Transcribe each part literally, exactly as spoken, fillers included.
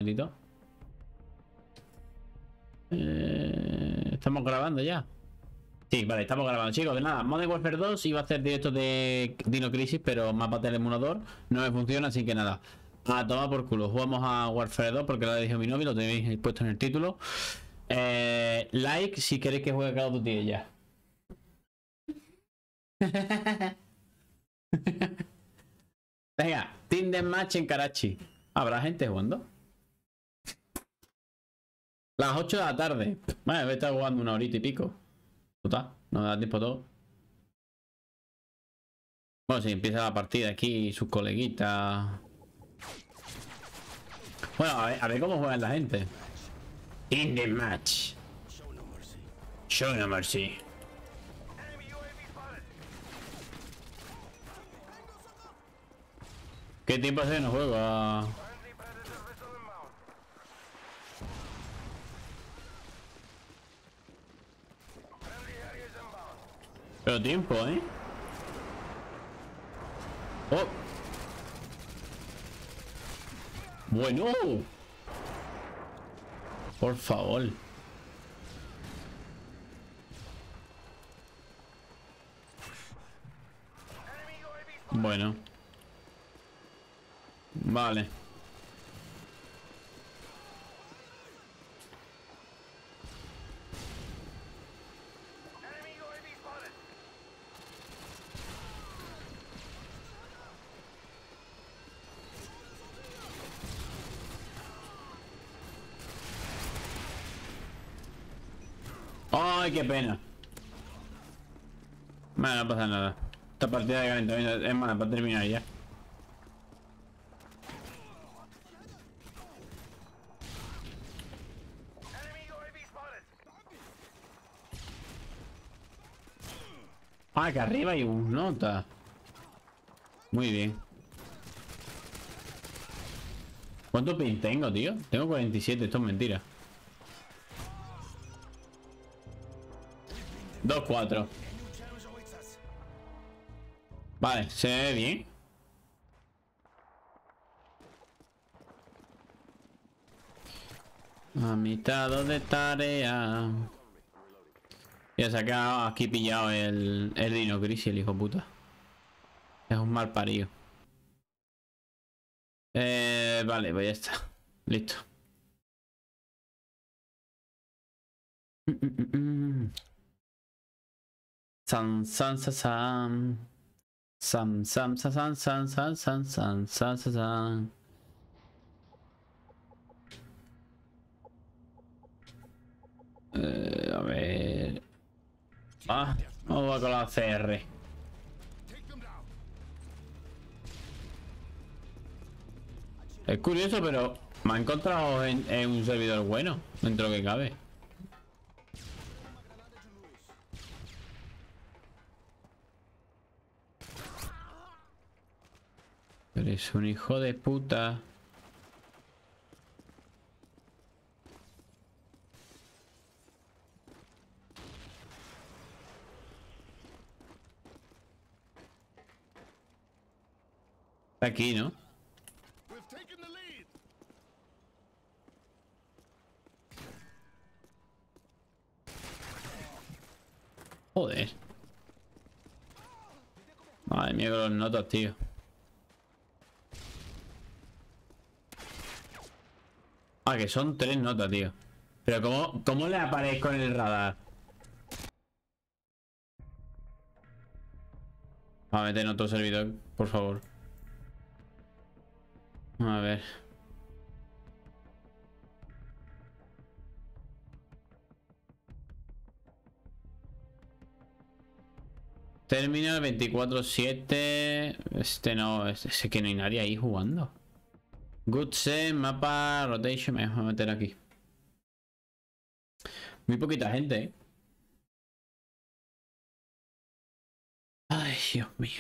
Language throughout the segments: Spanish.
segundito. Eh, estamos grabando ya. Sí, vale, estamos grabando, chicos. De nada, Modern Warfare dos iba a hacer directo de Dino Crisis, pero mapa del emulador no me funciona, así que nada. A tomar por culo. Jugamos a Warfare dos porque lo ha dicho mi novio, lo tenéis puesto en el título. Eh, like si queréis que juegue Call of Duty ya. Venga, Team Deathmatch en Karachi. ¿Habrá gente jugando? Las ocho de la tarde. Bueno, voy a estar jugando una horita y pico. Total, no me da tiempo todo. Bueno, si empieza la partida aquí, sus coleguitas. Bueno, a ver, a ver cómo juegan la gente. In the match. Show no mercy. ¿Qué tiempo hace que no juego? A... Pero tiempo, ¿eh? Oh. Bueno. Por favor. Bueno. Vale. Ay, qué pena. Bueno, no pasa nada. Esta partida de calentamiento es mala para terminar ya. Ah, que arriba hay un nota. Muy bien. ¿Cuánto pin tengo, tío? Tengo cuarenta y siete, esto es mentira. dos cuatro. Vale, se ve bien. A mitad de tarea. Ya se ha quedado aquí pillado el, el Dino Crisis, el hijo puta. Es un mal parido. Eh, vale, pues ya está. Listo. San san san san. Sam sam san san san san san san san san. Eh, a ver. Ah, vamos a con la C R. Es curioso, pero me ha encontrado en, en un servidor bueno, dentro de lo que cabe. Pero es un hijo de puta. Aquí, ¿no? Joder. Madre mía, con los notas, tío. Ah, que son tres notas, tío. Pero ¿cómo, cómo le aparezco en el radar? Vamos a meter en otro servidor, por favor. A ver. Terminal veinticuatro siete. Este no, ese que no hay nadie ahí jugando. Good set, mapa, rotation. Me voy a meter aquí. Muy poquita gente, ¿eh? Ay, Dios mío.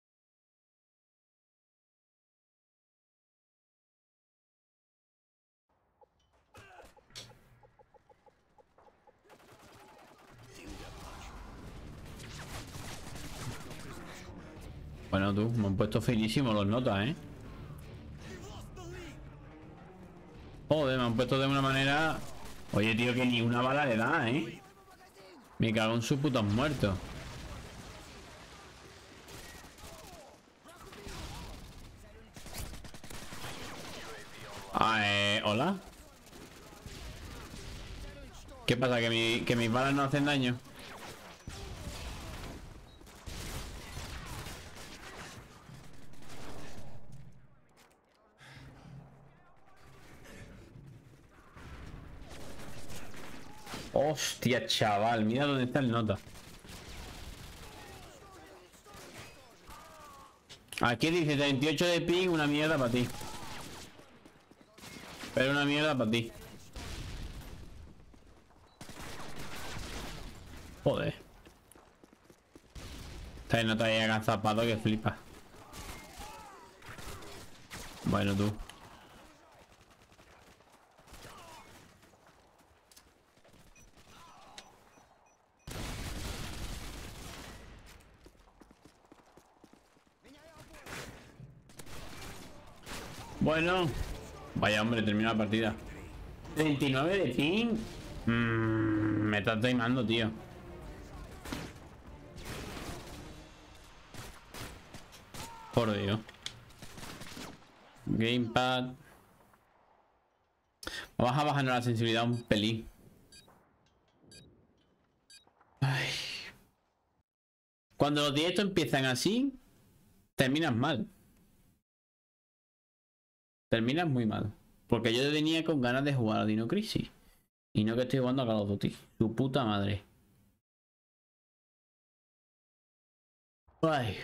Bueno, tú, me han puesto finísimos los notas, ¿eh? Joder, me han puesto de una manera... Oye, tío, que ni una bala le da, ¿eh? Me cago en sus putos muertos. Ah, eh, ¿hola? ¿Qué pasa? ¿Que, mi, que mis balas no hacen daño? Hostia, chaval, mira dónde está el nota. Aquí dice treinta y ocho de ping, una mierda para ti. Pero una mierda para ti. Joder. Esta nota ahí agazapado que flipa. Bueno, tú. Bueno. Vaya hombre, termina la partida. treinta y nueve de ping. Mmm, me estás timando, tío. Por Dios. Gamepad. Vamos a bajarnos la sensibilidad un pelín. Ay. Cuando los directos empiezan así, terminas mal. Terminas muy mal. Porque yo venía con ganas de jugar a Dino Crisis. Y no que estoy jugando a Call of Duty. Su puta madre. Ay.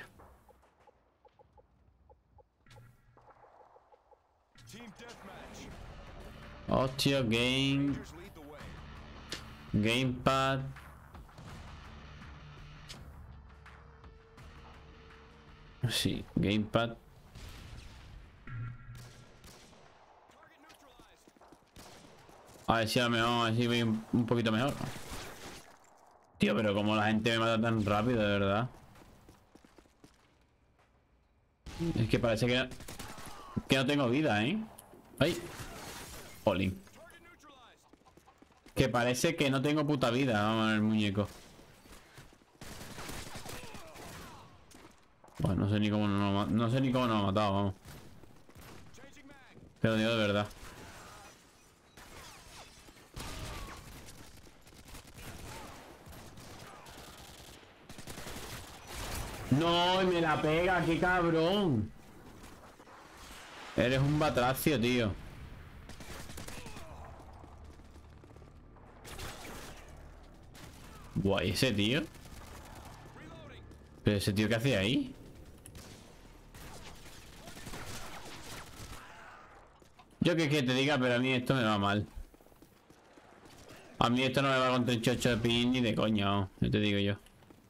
Hostia, game. Gamepad. Sí, gamepad. A ver si a lo mejor, a ver si voy un, un poquito mejor. Tío, pero como la gente me mata tan rápido, de verdad. Es que parece que, que no tengo vida, ¿eh? Ay. Jolín. Que parece que no tengo puta vida. Vamos a ver el muñeco. Bueno, no sé ni cómo no, no sé ni cómo nos ha matado, vamos. Pero digo de verdad. No, y me la pega, qué cabrón. Eres un batracio, tío. Guay, ese tío. Pero ese tío, ¿qué hace ahí? Yo que, que te diga, pero a mí esto me va mal. A mí esto no me va con treinta y ocho de pin ni de coño, yo te digo yo.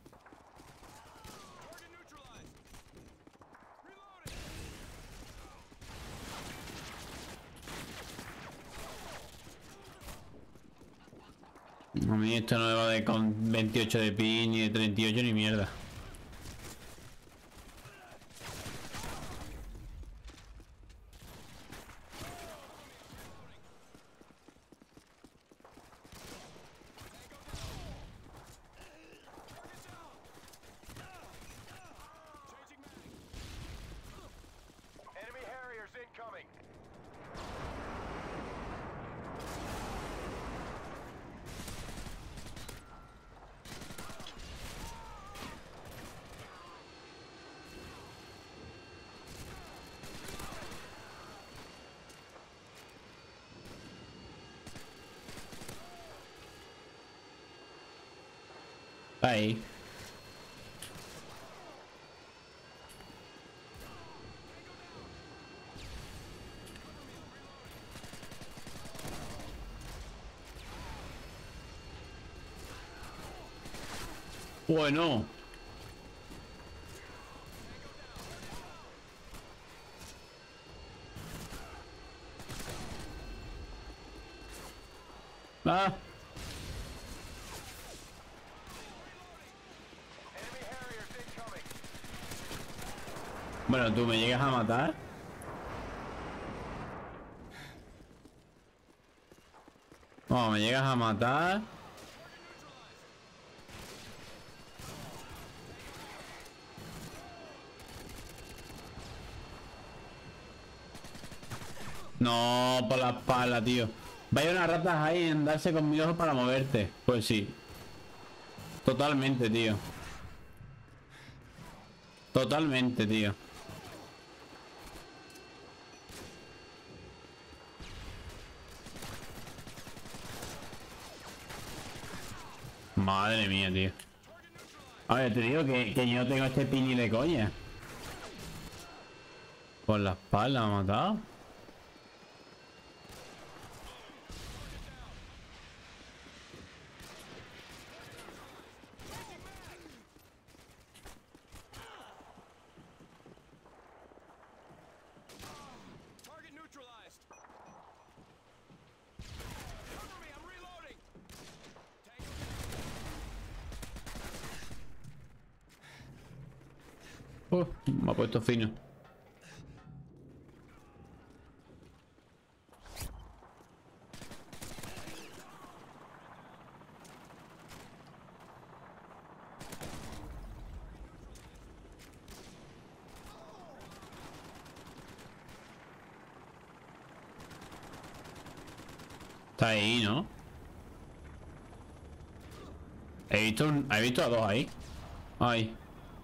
A mí esto no me va de con veintiocho de pin ni de treinta y ocho ni mierda. Ahí. Bueno. Ah. Bueno, tú me llegas a matar. Oh, me llegas a matar. No, por la espalda, tío. Vaya unas ratas ahí en darse con mi ojo para moverte. Pues sí. Totalmente, tío. Totalmente, tío. Madre mía, tío. A ver, te digo que, que yo no tengo este pini de coña. Por la espalda me ha matado. Uh, me ha puesto fino. Está ahí, ¿no? He visto un... He visto a dos ahí. Ahí.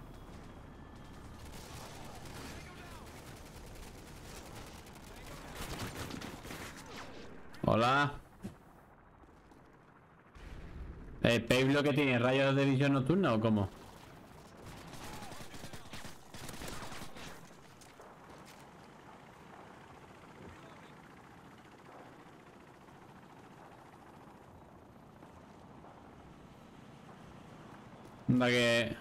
Hola. ¿El Pablo lo que tiene rayos de visión nocturna o cómo? Anda que...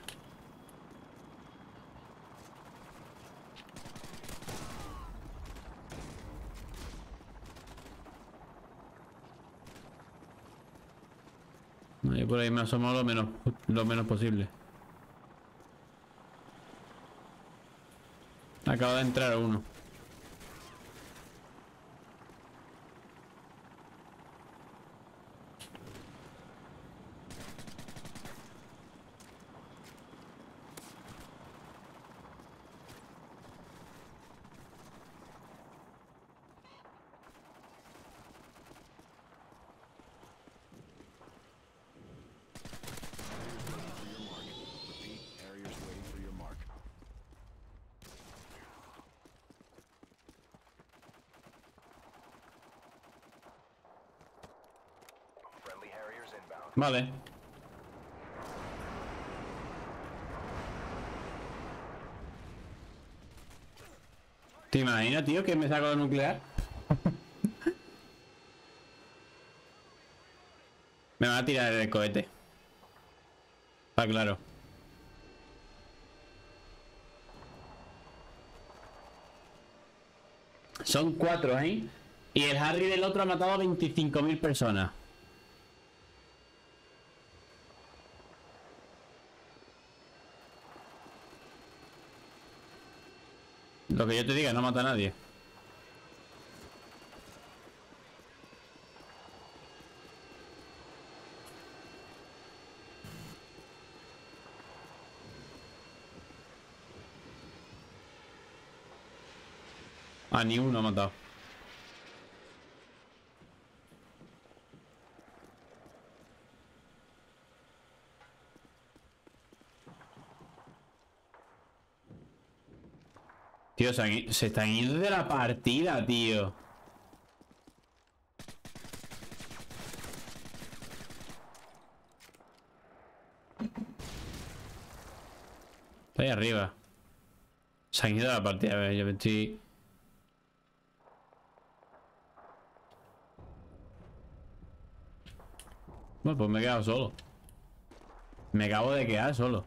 Ahí por ahí me asomo lo menos, lo menos posible. Acaba de entrar uno. Vale. ¿Te imaginas, tío, que me saco de nuclear? Me va a tirar el cohete. Está claro. Son cuatro, ¿eh? Y el Harry del otro ha matado a veinticinco mil personas. Lo que yo te diga, no mata a nadie. A ni uno ha matado. Tío, se, han- se están yendo de la partida, tío. Está ahí arriba. Se han ido de la partida. A ver, yo me estoy... Bueno, pues me he quedado solo. Me acabo de quedar solo.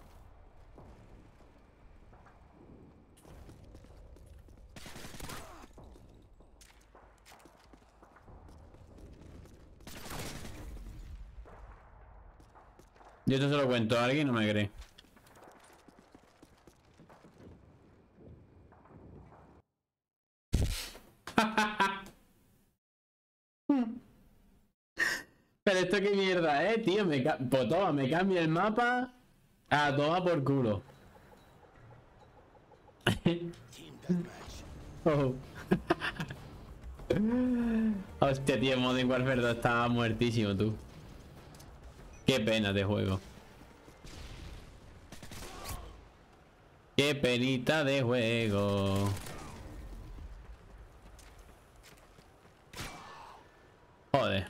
Yo esto se lo cuento a alguien y no me cree. Pero esto qué mierda, eh, tío. Me ca... Pues toma, me cambia el mapa a toma por culo. Oh. Hostia, tío, Modern Warfare dos estaba muertísimo, tú. Qué pena de juego. Qué penita de juego. Joder.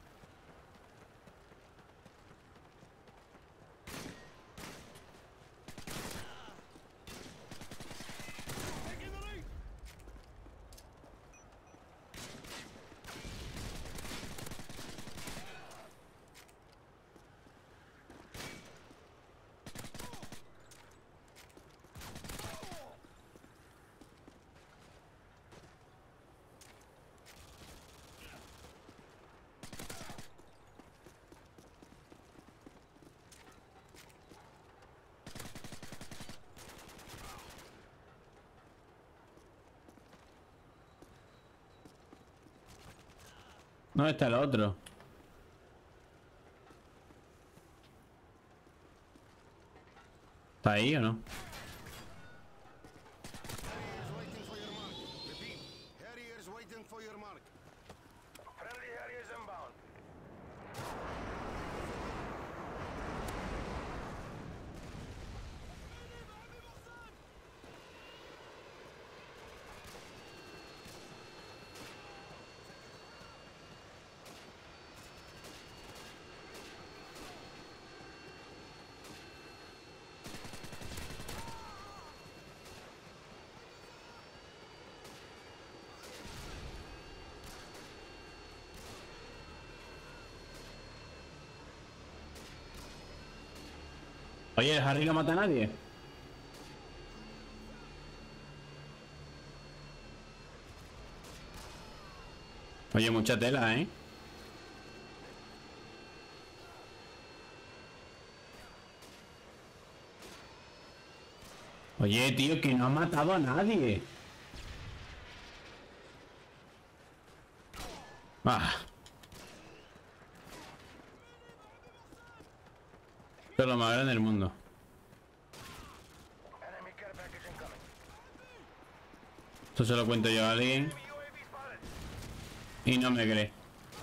¿Dónde está el otro? ¿Está ahí o no? Oye, ¿el Harry no mata a nadie? Oye, mucha tela, ¿eh? Oye, tío, que no ha matado a nadie. Ah. Esto es lo más grande del mundo. Esto se lo cuento yo a alguien y no me cree.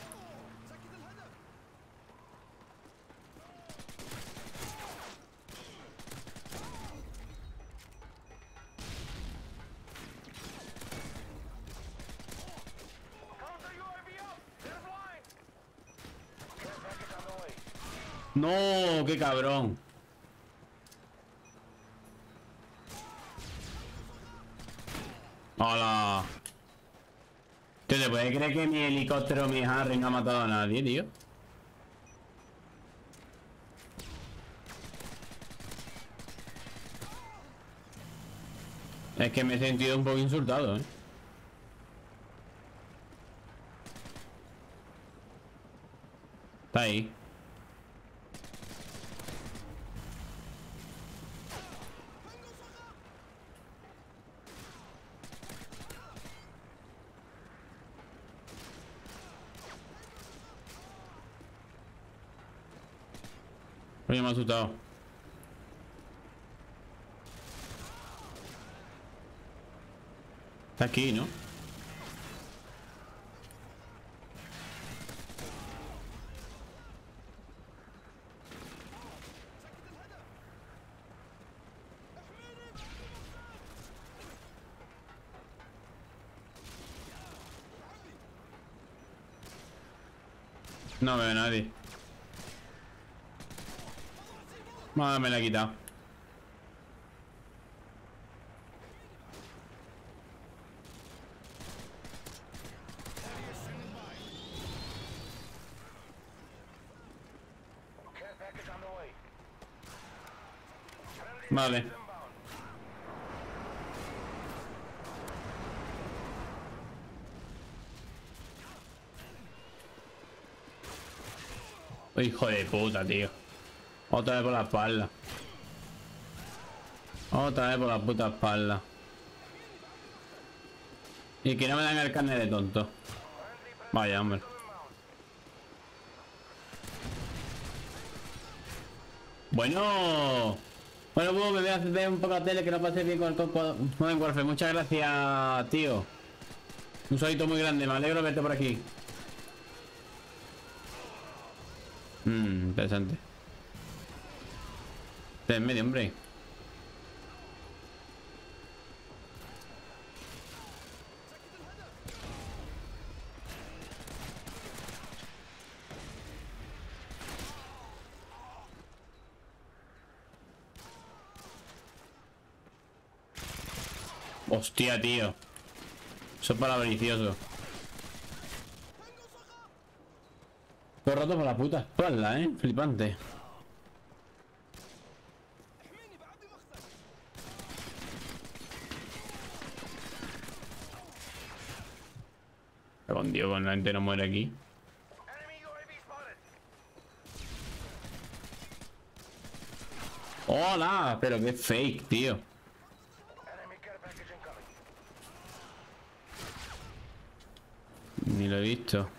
No, qué cabrón. Hola. ¿Tú te puedes creer que mi helicóptero, mi Harry, no ha matado a nadie, tío? Es que me he sentido un poco insultado, ¿eh? Está ahí. Oye, me ha asustado. Está aquí, ¿no? No veo a nadie. Madre, me la he quitado. Vale. Hijo de puta, tío. Otra vez por la espalda. Otra vez por la puta espalda. Y que no me dan el carnet de tonto. Vaya, hombre. Bueno. Bueno, pues me voy a ver un poco la tele que no pase bien con el Modern Warfare. Muchas gracias, tío. Un salito muy grande, me alegro de verte por aquí. Mmm, interesante. Está en medio, hombre. Hostia, tío. Eso es para delicioso. Todo roto por la puta espalda, eh. Flipante. Con Dios, con la gente no muere aquí. Hola, pero qué fake, tío. Ni lo he visto.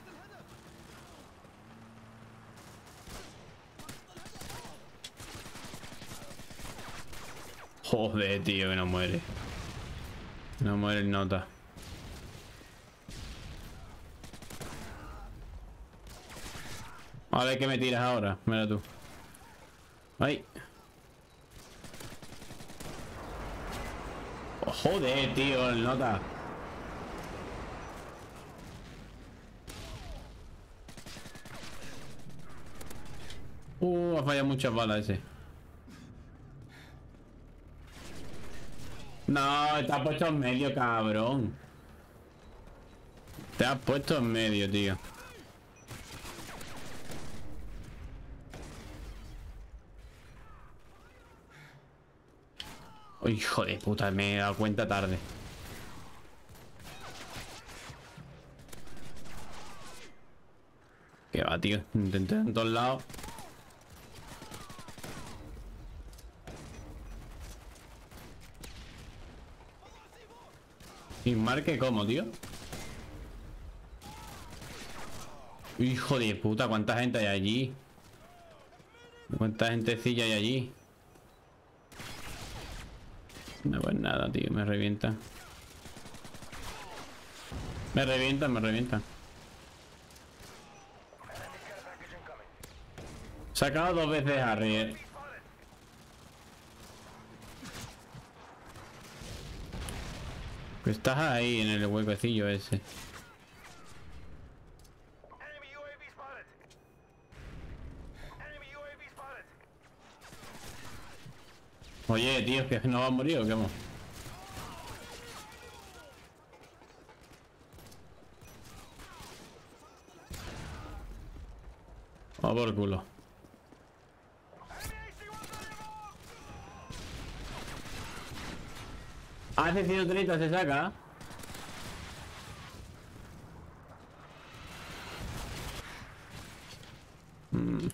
Joder, tío, que no muere. No muere el nota. A ver qué me tiras ahora. Mira tú. Ay. Oh, joder, tío, el nota. Uh, ha fallado muchas balas ese. No, te has puesto en medio, cabrón. Te has puesto en medio, tío. Oh, hijo de puta, me he dado cuenta tarde. Que va, tío. Intenté en todos lados. ¿Y marque cómo, tío? Hijo de puta, cuánta gente hay allí. Cuánta gentecilla hay allí. No, pues nada, tío, me revienta. Me revientan, me revientan. Sacado dos veces a Harry, eh. Pues estás ahí en el huequecillo ese. Oye, tío, es que no va a morir o qué vamos. Vamos por culo. Hace ciento treinta se saca. Mm.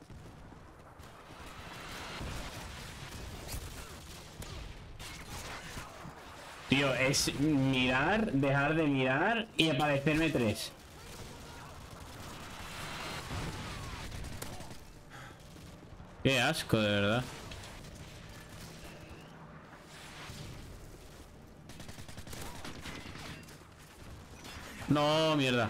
Tío, es mirar, dejar de mirar y aparecerme tres. Qué asco, de verdad. No, mierda.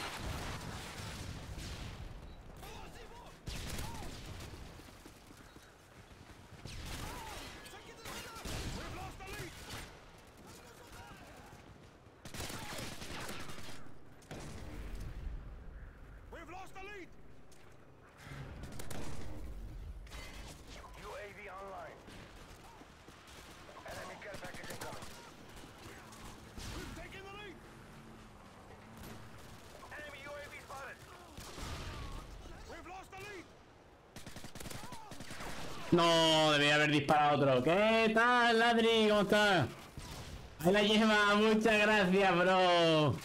No, debería haber disparado otro. ¿Qué tal, Ladri? ¿Cómo estás? Ahí la lleva, muchas gracias, bro.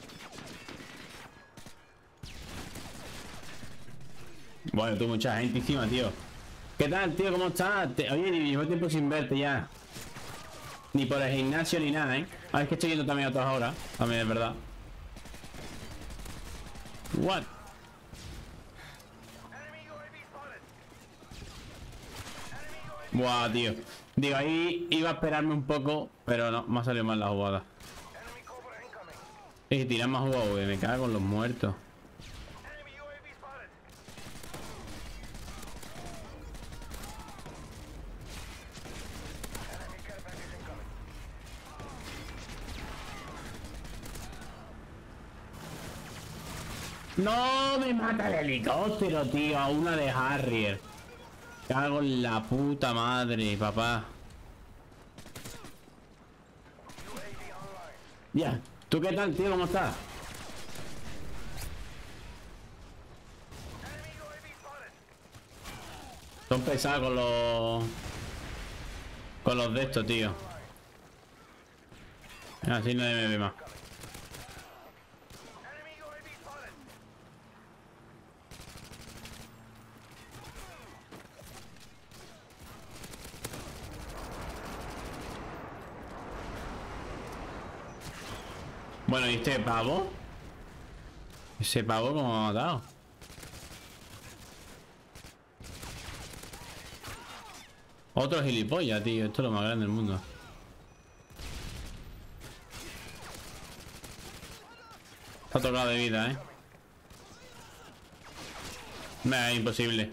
Bueno, tú, mucha gente encima, tío. ¿Qué tal, tío? ¿Cómo estás? Te... Oye, ni llevo tiempo sin verte ya. Ni por el gimnasio ni nada, ¿eh? A ver, es que estoy yendo también a otras horas. También es verdad. What? Buah, tío. Digo, ahí iba a esperarme un poco, pero no, me ha salido mal la jugada. Y tirar más U A V, me cago en los muertos. No, me mata el helicóptero, tío, a una de Harrier. Cago en la puta madre, papá. Ya, ¿tú qué tal, tío? ¿Cómo estás? Son pesados con los... Con los de estos, tío. Así no me ve más. Bueno, ¿y este pavo? Ese pavo como me ha matado. Otro gilipollas, tío. Esto es lo más grande del mundo. Está tocado de vida, eh. Nah, es imposible.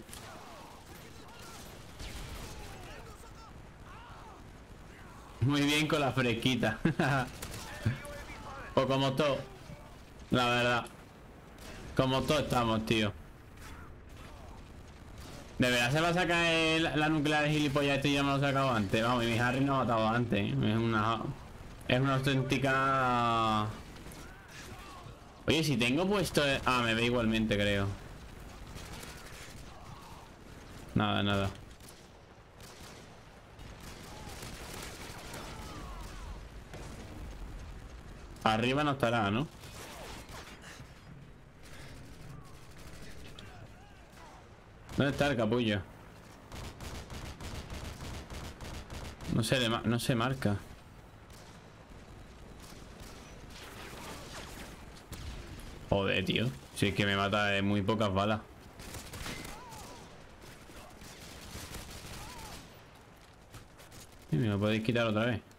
Muy bien con la fresquita. Pues como todo. La verdad. Como todos estamos, tío. ¿De verdad se va a sacar el, la nuclear de gilipollas este y ya me lo he sacado antes? Vamos, y mi Harry no ha matado antes, ¿eh? Es una... Es una auténtica... Oye, si tengo puesto... Ah, me ve igualmente, creo. Nada, nada. Arriba no estará, ¿no? ¿Dónde está el capullo? No se le ma- no se marca. Joder, tío. Si es que me mata de muy pocas balas. Y me lo podéis quitar otra vez.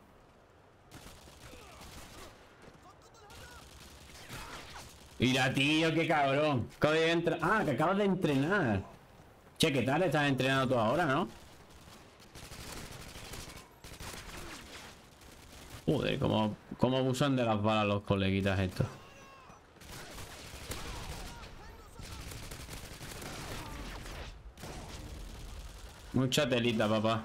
Mira, tío, qué cabrón. Acabo de entrar. Ah, que acabas de entrenar. Che, ¿qué tal? Estás entrenando tú ahora, ¿no? Joder, cómo, cómo abusan de las balas los coleguitas estos. Mucha telita, papá.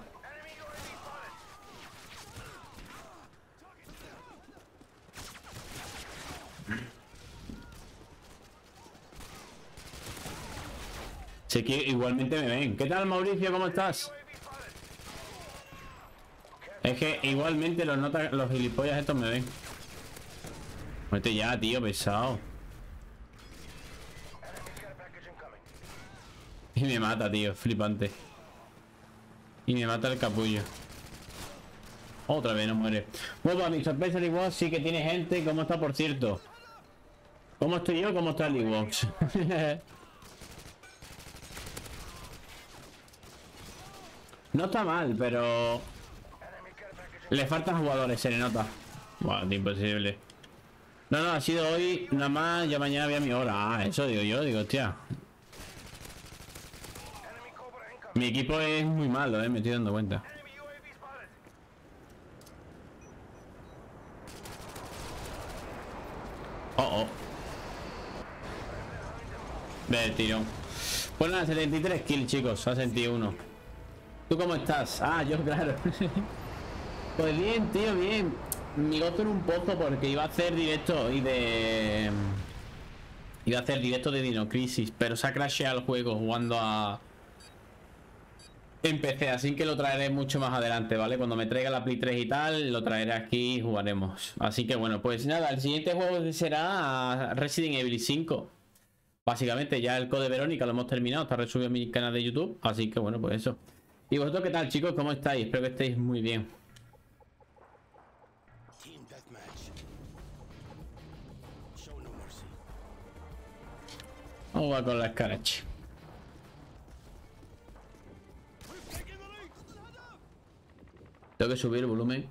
Sé que igualmente me ven. ¿Qué tal, Mauricio? ¿Cómo estás? Es que igualmente los notas, los gilipollas estos me ven. Muerte ya, tío, pesado. Y me mata, tío, flipante. Y me mata el capullo. Otra vez no muere. Bueno, a mi sorpresa, el Xbox sí que tiene gente. ¿Cómo está, por cierto? ¿Cómo estoy yo? ¿Cómo está el Xbox? No está mal, pero... Le faltan jugadores, se le nota. Buah, imposible. No, no, ha sido hoy, nada más, ya mañana había mi hora. Ah, eso digo yo, digo, hostia. Mi equipo es muy malo, eh, me estoy dando cuenta. Oh, oh. Ve el tirón. Pues nada, setenta y tres kills, chicos, a sesenta y uno. ¿Tú cómo estás? Ah, yo, claro. Pues bien, tío, bien. Mi gozo en un pozo porque iba a hacer directo y de... Iba a hacer directo de Dino Crisis, pero se ha crasheado el juego jugando a... En P C, así que lo traeré mucho más adelante, ¿vale? Cuando me traiga la Play tres y tal, lo traeré aquí y jugaremos. Así que bueno, pues nada, el siguiente juego será Resident Evil cinco. Básicamente ya el Code Verónica lo hemos terminado, está resubido en mi canal de YouTube, así que bueno, pues eso. ¿Y vosotros qué tal, chicos? ¿Cómo estáis? Espero que estéis muy bien. Vamos a con la escarache. Tengo que subir el volumen.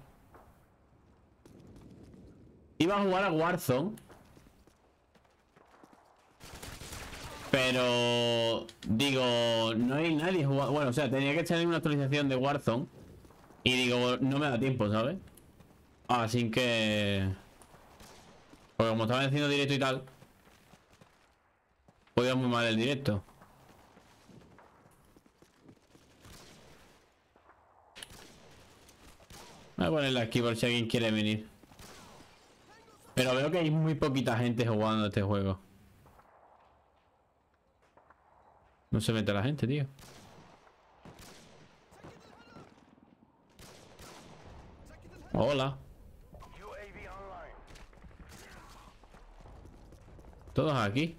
Iba a jugar a Warzone. Pero... Digo, no hay nadie jugando. Bueno, o sea, tenía que echarle una actualización de Warzone. Y digo, no me da tiempo, ¿sabes? Así que... Porque como estaba haciendo directo y tal, podía muy mal el directo. Voy a ponerla aquí por si alguien quiere venir. Pero veo que hay muy poquita gente jugando este juego. No se mete la gente, tío. Hola. Todos aquí.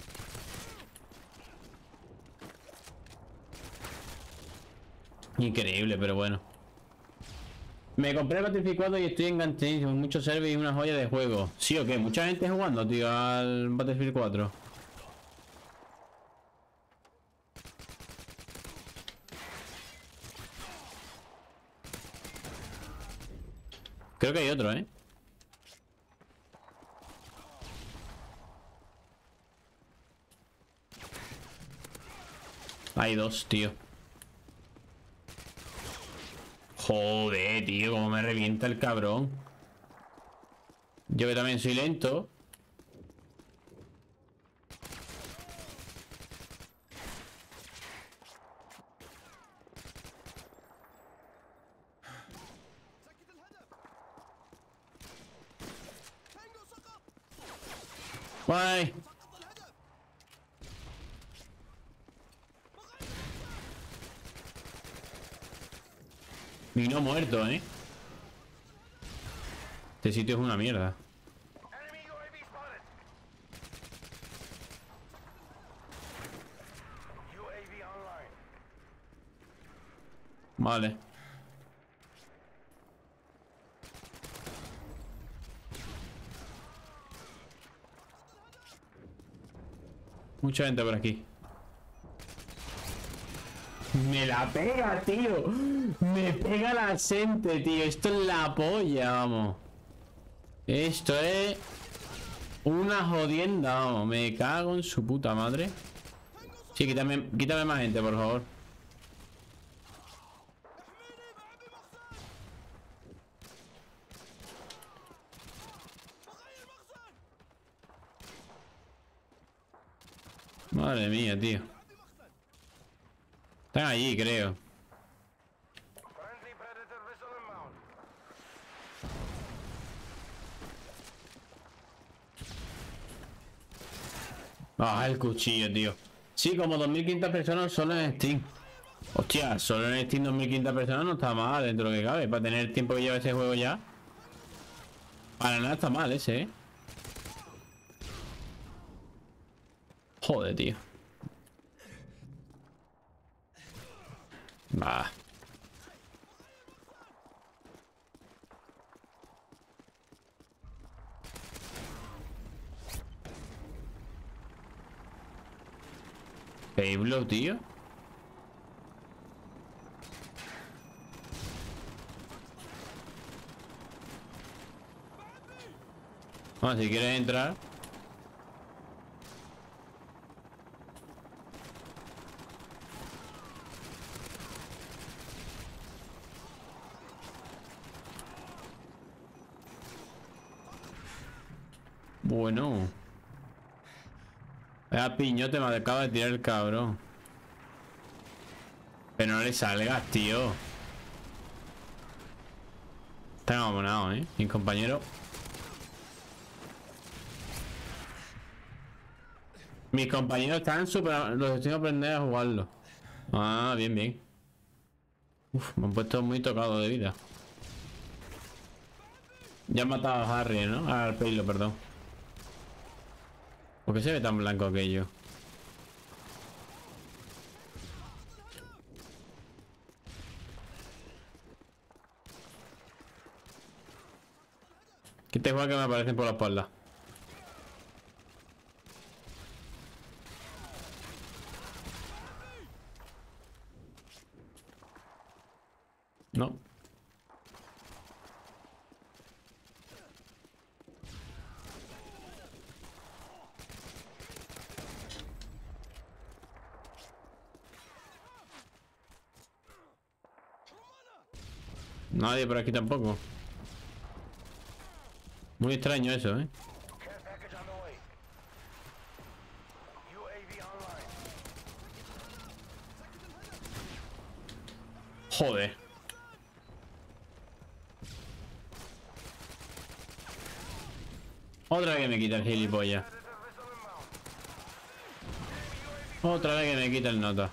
Increíble, pero bueno. Me compré el Battlefield cuatro y estoy enganchadísimo. Muchos servers y una joya de juego. ¿Sí o qué? Mucha gente jugando, tío, al Battlefield cuatro. Creo que hay otro, ¿eh? Hay dos, tío. Joder, tío, como me revienta el cabrón. Yo que también soy lento. Bye. Y no muerto, ¿eh? Este sitio es una mierda. Vale. Mucha gente por aquí. Me la pega, tío. Me pega la gente, tío. Esto es la polla, vamos. Esto es una jodienda, vamos. Me cago en su puta madre. Sí, quítame, quítame más gente, por favor. Madre mía, tío. Están allí, creo. Ah, el cuchillo, tío. Sí, como dos mil quinientas personas solo en Steam. Hostia, solo en Steam dos mil quinientas personas no está mal dentro de lo que cabe. Para tener el tiempo que lleva ese juego ya. Para nada está mal ese, ¿eh? Joder, tío. Bah. Pablo, tío. Bueno, si quieres entrar. Bueno. Vaya piñote me acaba de tirar el cabrón. Pero no le salgas, tío. Está engamonado, ¿eh? Mi compañero. Mis compañeros están súper... Los estoy aprendiendo a jugarlo. Ah, bien, bien. Uf, me han puesto muy tocado de vida. Ya han matado a Harry, ¿no? Al Pelo, perdón. ¿Por qué se ve tan blanco aquello? ¿Qué te juega que me aparecen por la espalda? No. Nadie por aquí tampoco. Muy extraño eso, ¿eh? Joder. Otra vez que me quita el gilipollas. Otra vez que me quita el nota.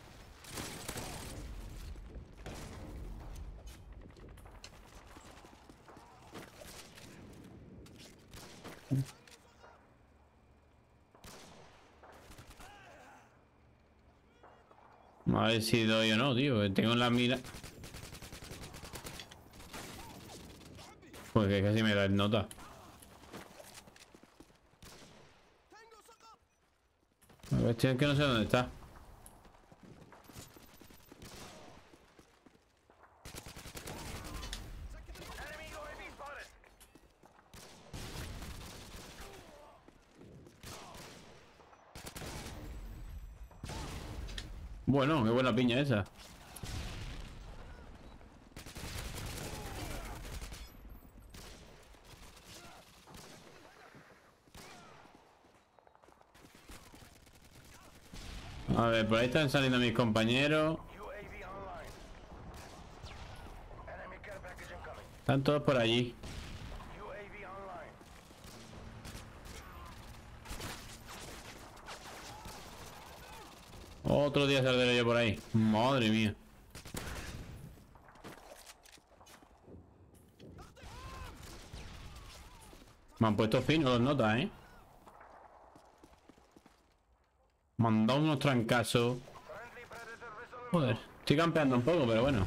A ver si doy o no, tío. Tengo la mira. Pues que casi me da el nota. La cuestión es que no sé dónde está. Bueno, qué buena piña esa. A ver, por ahí están saliendo mis compañeros. Están todos por allí. Otro día saldré yo por ahí. Madre mía. Me han puesto finos los notas, ¿eh? Me han dado unos trancazos. Joder, estoy campeando un poco, pero bueno.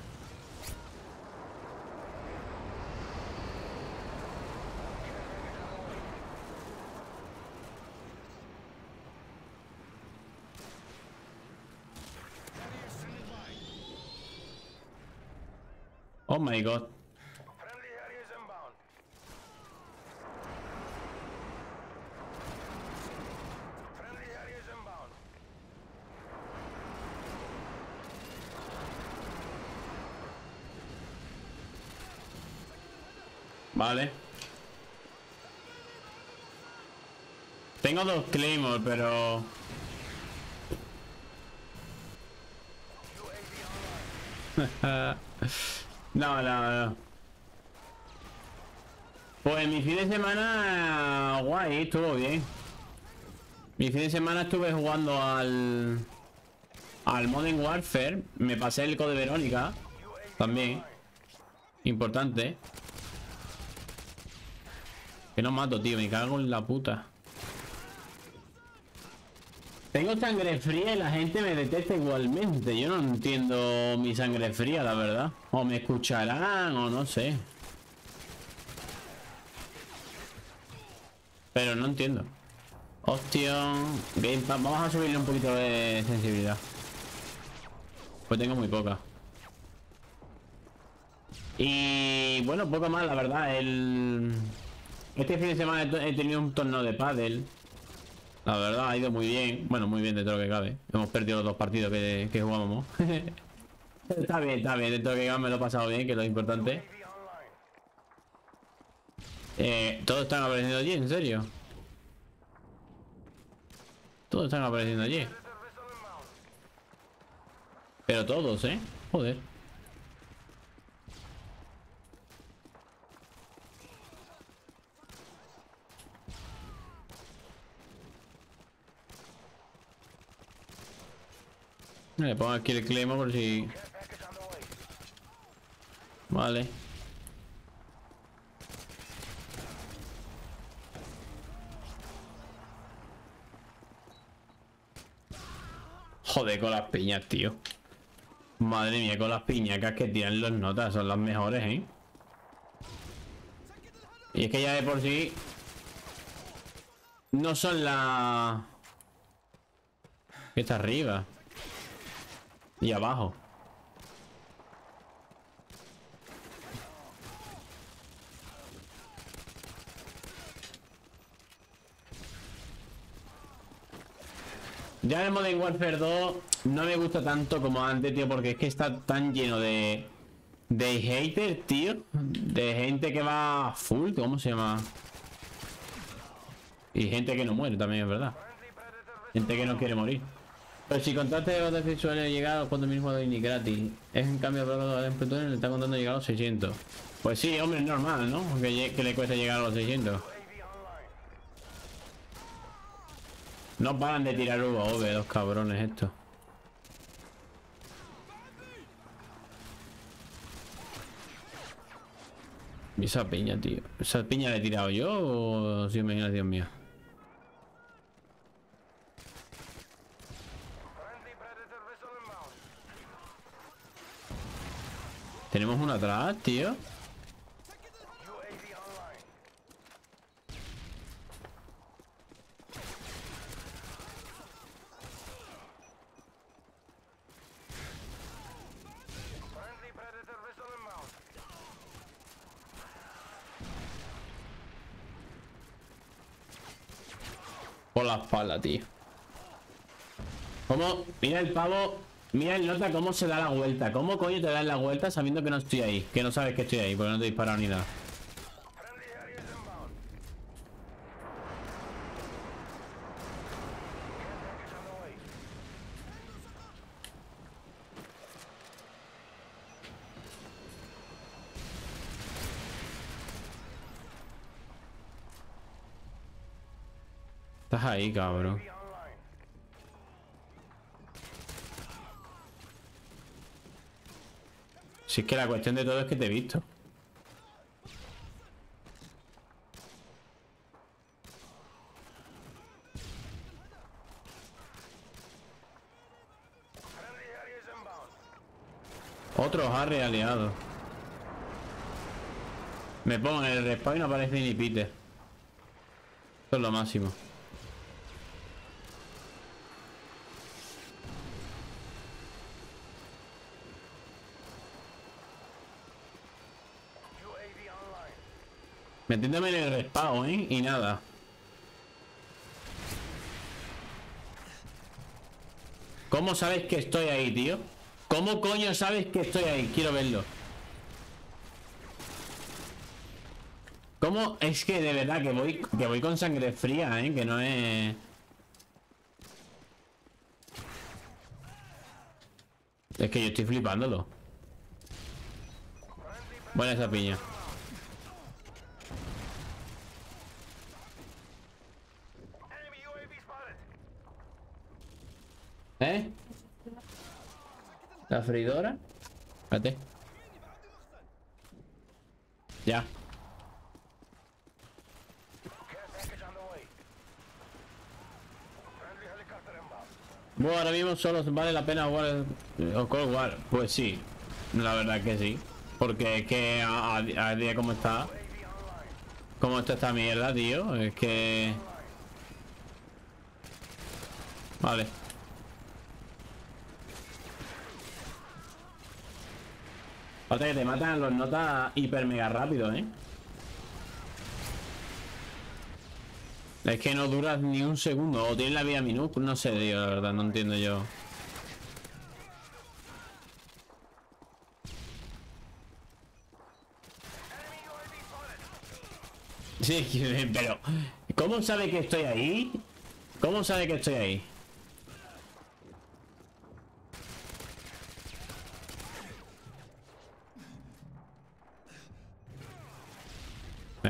Oh my god. Vale. Tengo dos Claymore, pero... No, no, no. Pues mi fin de semana... Guay, estuvo bien. Mi fin de semana estuve jugando al... Al Modern Warfare. Me pasé el Code Verónica. También. Importante. Que no mato, tío. Me cago en la puta. Tengo sangre fría y la gente me detesta igualmente. Yo no entiendo mi sangre fría, la verdad. O me escucharán o no sé. Pero no entiendo. Option. Gamepad. Vamos a subirle un poquito de sensibilidad. Pues tengo muy poca. Y bueno, poco más, la verdad. El... Este fin de semana he tenido un torneo de pádel. La verdad, ha ido muy bien. Bueno, muy bien dentro de lo que cabe. Hemos perdido los dos partidos que, que jugábamos. Está bien, está bien. Dentro de lo que cabe me lo he pasado bien, que es lo importante. Eh, todos están apareciendo allí, en serio. Todos están apareciendo allí. Pero todos, ¿eh? Joder. Le pongo aquí el Claymore por si... Vale. Joder, con las piñas, tío. Madre mía, con las piñacas que tiran los notas. Son las mejores, ¿eh? Y es que ya de por sí... No son las... Que está arriba. Y abajo. Ya el Modern Warfare dos no me gusta tanto como antes, tío, porque es que está tan lleno de... De hater, tío. De gente que va full, ¿cómo se llama? Y gente que no muere también, es verdad. Gente que no quiere morir. Pero si contaste los déficits suele llegar a los cuatro mil jugadores ni gratis. Es en cambio para en Plutón le está contando llegar a los seiscientos. Pues sí, hombre, es normal, ¿no? Que, que le cueste llegar a los seiscientos. No paran de tirar U A V, los cabrones estos. ¿Y esa piña, tío? ¿Esa piña la he tirado yo o si imaginación mía? Tenemos una atrás, tío. Por la espalda, tío. ¿Cómo? Mira el pavo. Mira el nota cómo se da la vuelta. ¿Cómo coño te das la vuelta sabiendo que no estoy ahí? Que no sabes que estoy ahí porque no te he disparado ni nada. Estás ahí, cabrón. Si es que la cuestión de todo es que te he visto. Otros Harry aliados. Me pongo en el respawn y no aparece ni Peter. Esto es lo máximo. Metiéndome en el respawn, ¿eh? Y nada. ¿Cómo sabes que estoy ahí, tío? ¿Cómo coño sabes que estoy ahí? Quiero verlo. ¿Cómo? Es que de verdad que voy, que voy con sangre fría, ¿eh? Que no es... Es que yo estoy flipándolo. Buena esa piña. ¿Eh? ¿La freidora? Espérate. Ya. Bueno, ahora mismo solo vale la pena jugar o Cold War. Pues sí, la verdad que sí. Porque es que a, a, a día como está, como está esta mierda, tío, es que... Vale. Aparte que te matan los notas hiper mega rápido, ¿eh? Es que no duras ni un segundo. O tienes la vida minúscula. No sé, tío, la verdad, no entiendo yo. Sí, pero... ¿Cómo sabe que estoy ahí? ¿Cómo sabe que estoy ahí? Eh.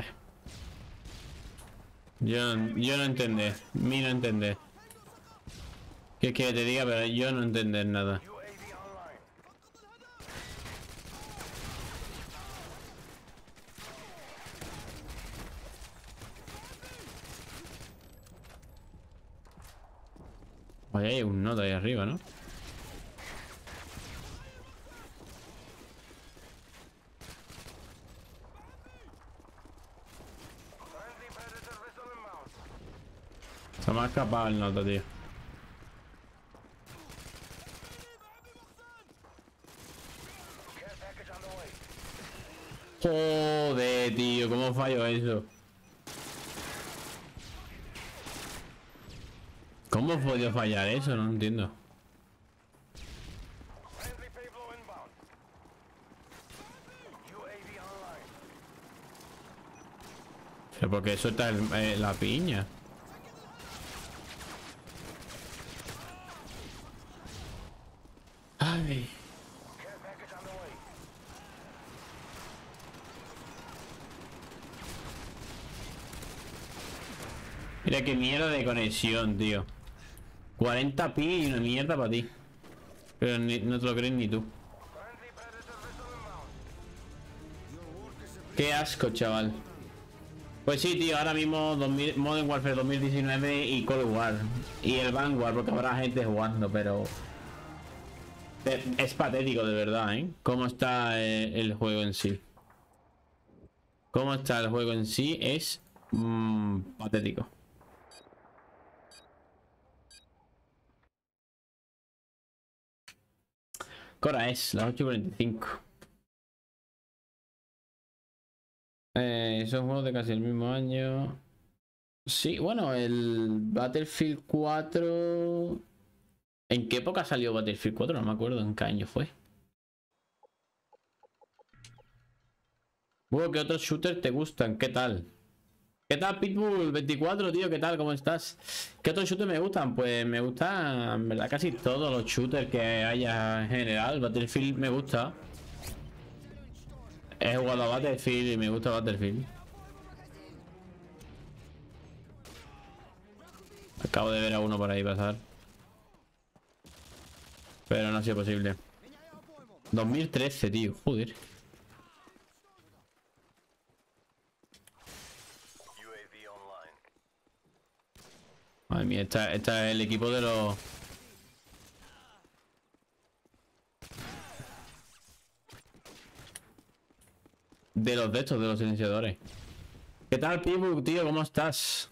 Yo, yo no entendé. Mi no entendé. ¿Qué quieres que te diga? Pero yo no entender nada. Vaya, hay un nota ahí arriba, ¿no? Se me ha escapado el nota, tío. Joder, tío, ¿cómo fallo eso? ¿Cómo he podido fallar eso? No entiendo. Pero porque suelta el, eh, la piña. Ay. Mira qué mierda de conexión, tío. cuarenta pi y una mierda para ti. Pero ni, no te lo crees ni tú. Qué asco, chaval. Pues sí, tío, ahora mismo dos mil, Modern Warfare dos mil diecinueve y Cold War. Y el Vanguard, porque habrá gente jugando, pero... Es patético, de verdad, ¿eh? ¿Cómo está eh, el juego en sí? ¿Cómo está el juego en sí? Es... Mmm, patético. ¿Qué hora es? Las ocho y cuarenta y cinco. Eh, son juegos de casi el mismo año. Sí, bueno, el Battlefield cuatro... ¿En qué época salió Battlefield cuatro? No me acuerdo en qué año fue. Bueno, ¿qué otros shooters te gustan? ¿Qué tal? ¿Qué tal, Pitbull veinticuatro, tío? ¿Qué tal? ¿Cómo estás? ¿Qué otros shooters me gustan? Pues me gustan, en verdad, casi todos los shooters que haya en general. Battlefield me gusta. He jugado a Battlefield y me gusta Battlefield. Acabo de ver a uno por ahí pasar. Pero no ha sido posible. dos mil trece, tío. Joder. Madre mía, esta, esta es el equipo de los... De los de estos, de los silenciadores. ¿Qué tal, Pitbull, tío? ¿Cómo estás?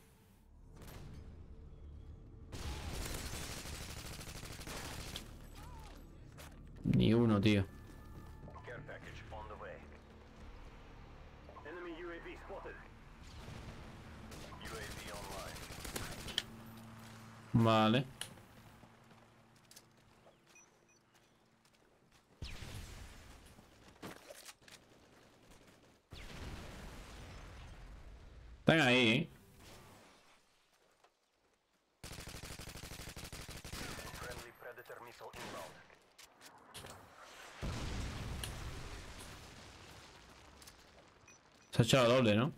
Ni uno, tío. Vale. Están ahí, ¿eh? Se ha echado doble, ¿no?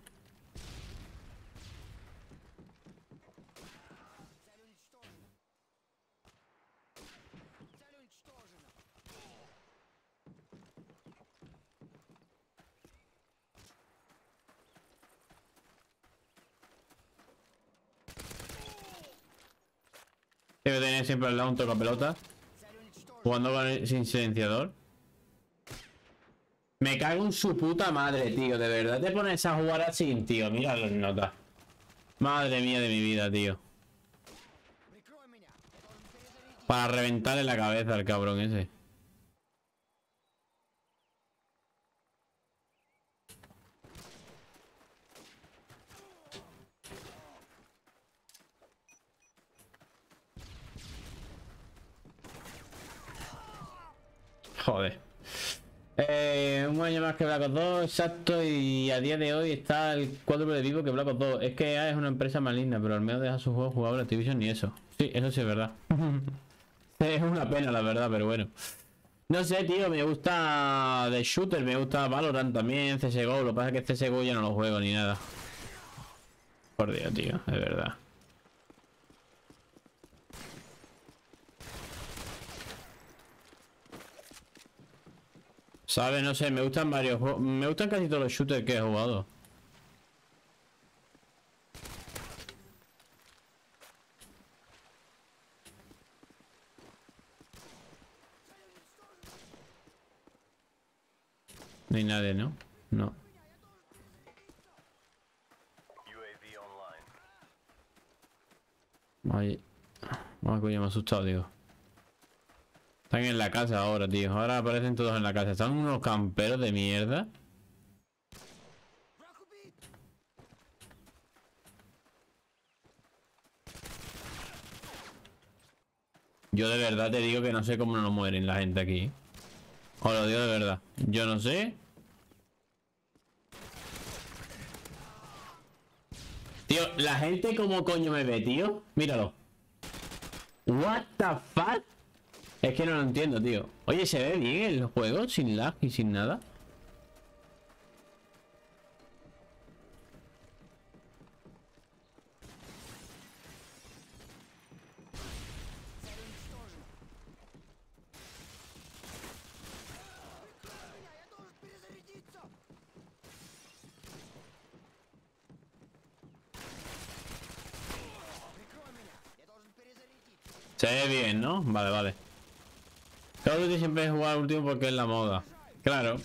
Debe tener siempre al lado un tocapelota. Jugando con el, sin silenciador. Me cago en su puta madre, tío. De verdad te pones a jugar así, tío. Mira las notas. Madre mía de mi vida, tío. Para reventarle la cabeza al cabrón ese. Joder. Eh, un año más que Black Ops dos, exacto, y a día de hoy está el cuádruple de vivo que Black Ops dos. Es que E A es una empresa maligna, pero al menos deja sus juegos jugables Activision ni eso. Sí, eso sí es verdad. Es una pena, la verdad, pero bueno. No sé, tío, me gusta de shooter, me gusta Valorant también, C S G O. Lo que pasa es que C S G O ya no lo juego ni nada. Por Dios, tío, es verdad. ¿Sabes? No sé, me gustan varios juegos. Me gustan casi todos los shooters que he jugado. No hay nadie, ¿no? No. Ay. Ay, coño, me he asustado, digo. Están en la casa ahora, tío. Ahora aparecen todos en la casa. Están unos camperos de mierda. Yo de verdad te digo que no sé cómo no mueren la gente aquí. Os lo digo de verdad. Yo no sé. Tío, la gente como coño me ve, tío. Míralo. What the fuck? Es que no lo entiendo, tío. Oye, ¿se ve bien el juego? Sin lag y sin nada. Se ve bien, ¿no? Vale, vale. Call of Duty siempre es jugar último porque es la moda. Claro.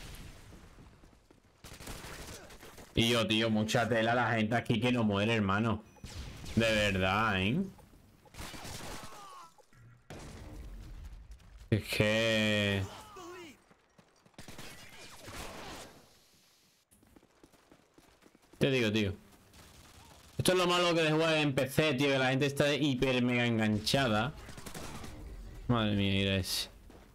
Y yo, tío, mucha tela la gente aquí que no muere, hermano. De verdad, ¿eh? Es que... Te digo, tío. Esto es lo malo que de jugar en P C, tío, que la gente está hiper mega enganchada. Madre mía, mira ese.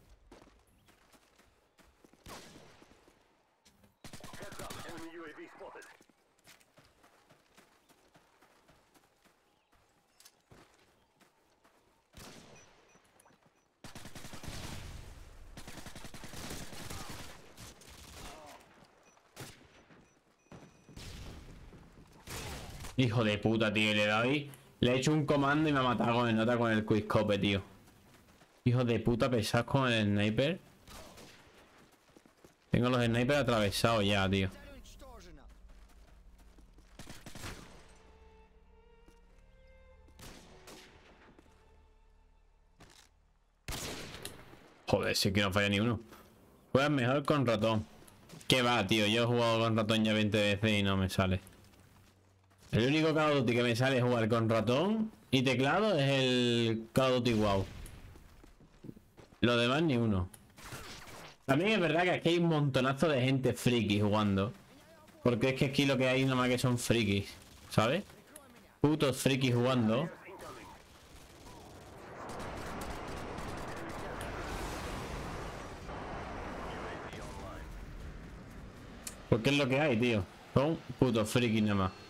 Hijo de puta, tío, le doy. Le he hecho un comando y me ha matado con el nota con el quickscope, tío. Hijo de puta, pesas con el sniper. Tengo los snipers atravesados ya, tío. Joder, sí que no falla ni uno. Juegas mejor con ratón. ¿Qué va, tío? Yo he jugado con ratón ya veinte veces y no me sale. El único Call of Duty que me sale jugar con ratón y teclado es el Call of Duty WoW. Lo demás ni uno. También es verdad que aquí hay un montonazo de gente friki jugando. Porque es que aquí lo que hay nomás que son frikis, ¿sabes? Putos frikis jugando. Porque es lo que hay, tío. Son putos frikis nada más.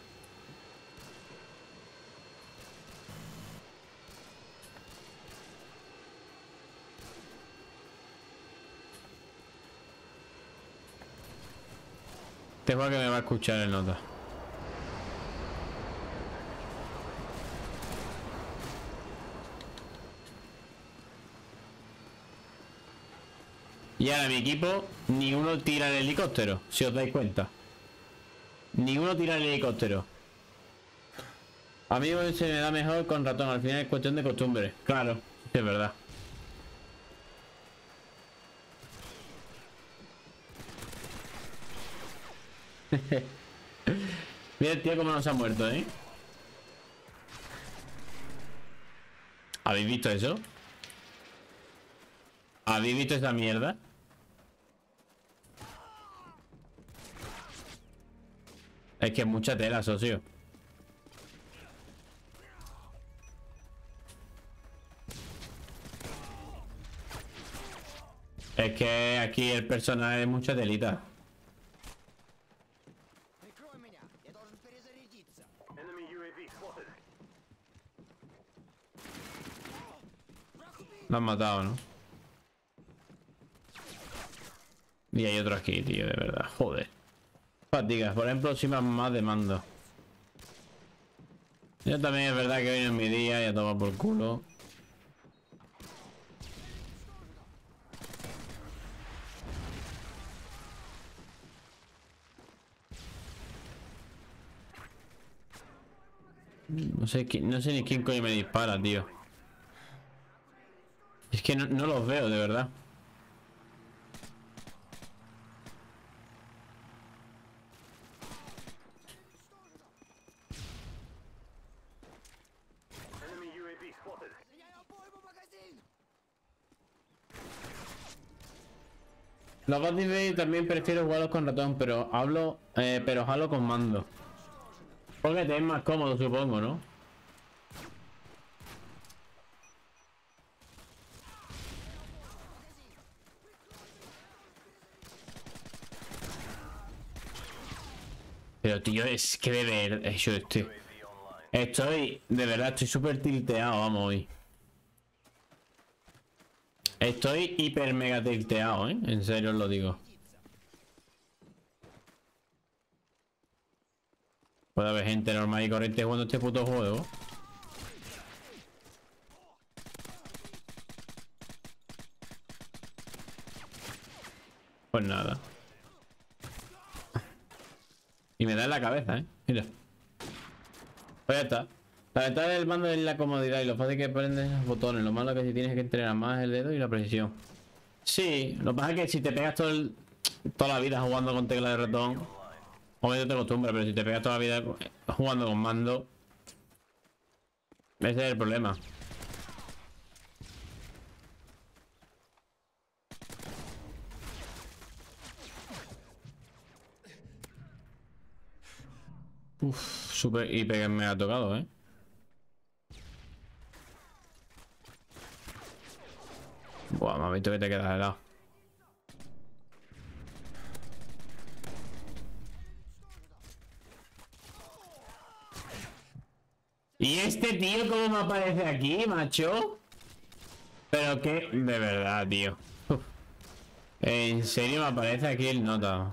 Este juego que me va a escuchar el nota. Y ahora mi equipo, ni uno tira el helicóptero, si os dais cuenta. Ni uno tira el helicóptero. A mí se me da mejor con ratón, al final es cuestión de costumbre. Claro, es verdad. Mira el tío como no se ha muerto, ¿eh? ¿Habéis visto eso? ¿Habéis visto esa mierda? Es que es mucha tela, socio. Es que aquí el personaje es mucha telita. Lo han matado, ¿no? Y hay otro aquí, tío, de verdad. Joder. Fatigas, por ejemplo, si más más de mando. Yo también es verdad que hoy no es mi día y a tomar por culo. No sé, no sé ni quién coño me dispara, tío. Es que no, no los veo, de verdad. Los Bad Baby también prefiero jugarlos con ratón, pero hablo, eh, pero jalo con mando. Porque te es más cómodo, supongo, ¿no? Pero tío, es que de ver eso este. Estoy, de verdad, estoy súper tilteado, vamos, hoy. Estoy hiper mega tilteado, ¿eh? En serio os lo digo. Puede haber gente normal y corriente jugando este puto juego. Pues nada. Y me da en la cabeza, ¿eh? Mira. Pues ya está. La ventaja del mando es la comodidad y lo fácil que prendes los botones. Lo malo es que si tienes que entrenar más el dedo y la precisión. Sí, lo que pasa es que si te pegas todo el, toda la vida jugando con tecla de ratón, obviamente te acostumbras, pero si te pegas toda la vida jugando con mando, ese es el problema. Uff, súper hiper me ha tocado, ¿eh? Buah, me has visto que te quedas helado. ¿Y este tío cómo me aparece aquí, macho? Pero que... De verdad, tío. Uf. En serio me aparece aquí el nota.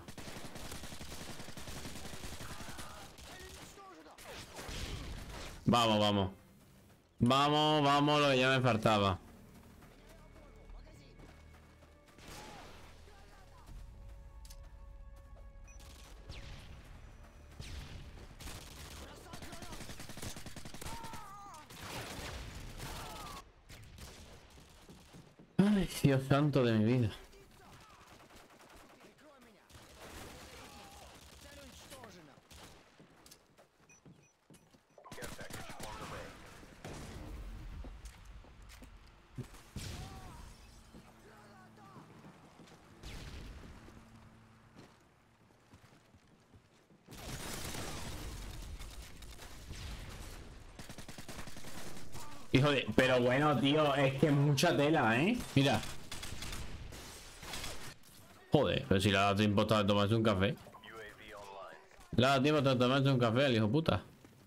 Vamos, vamos. Vamos, vamos, lo que ya me faltaba. Ay, Dios santo de mi vida. Hijo de... Pero bueno, tío, es que es mucha tela, ¿eh? Mira. Joder, pero si le ha dado tiempo de tomarse un café. Le ha dado tiempo de tomarse un café al hijo puta.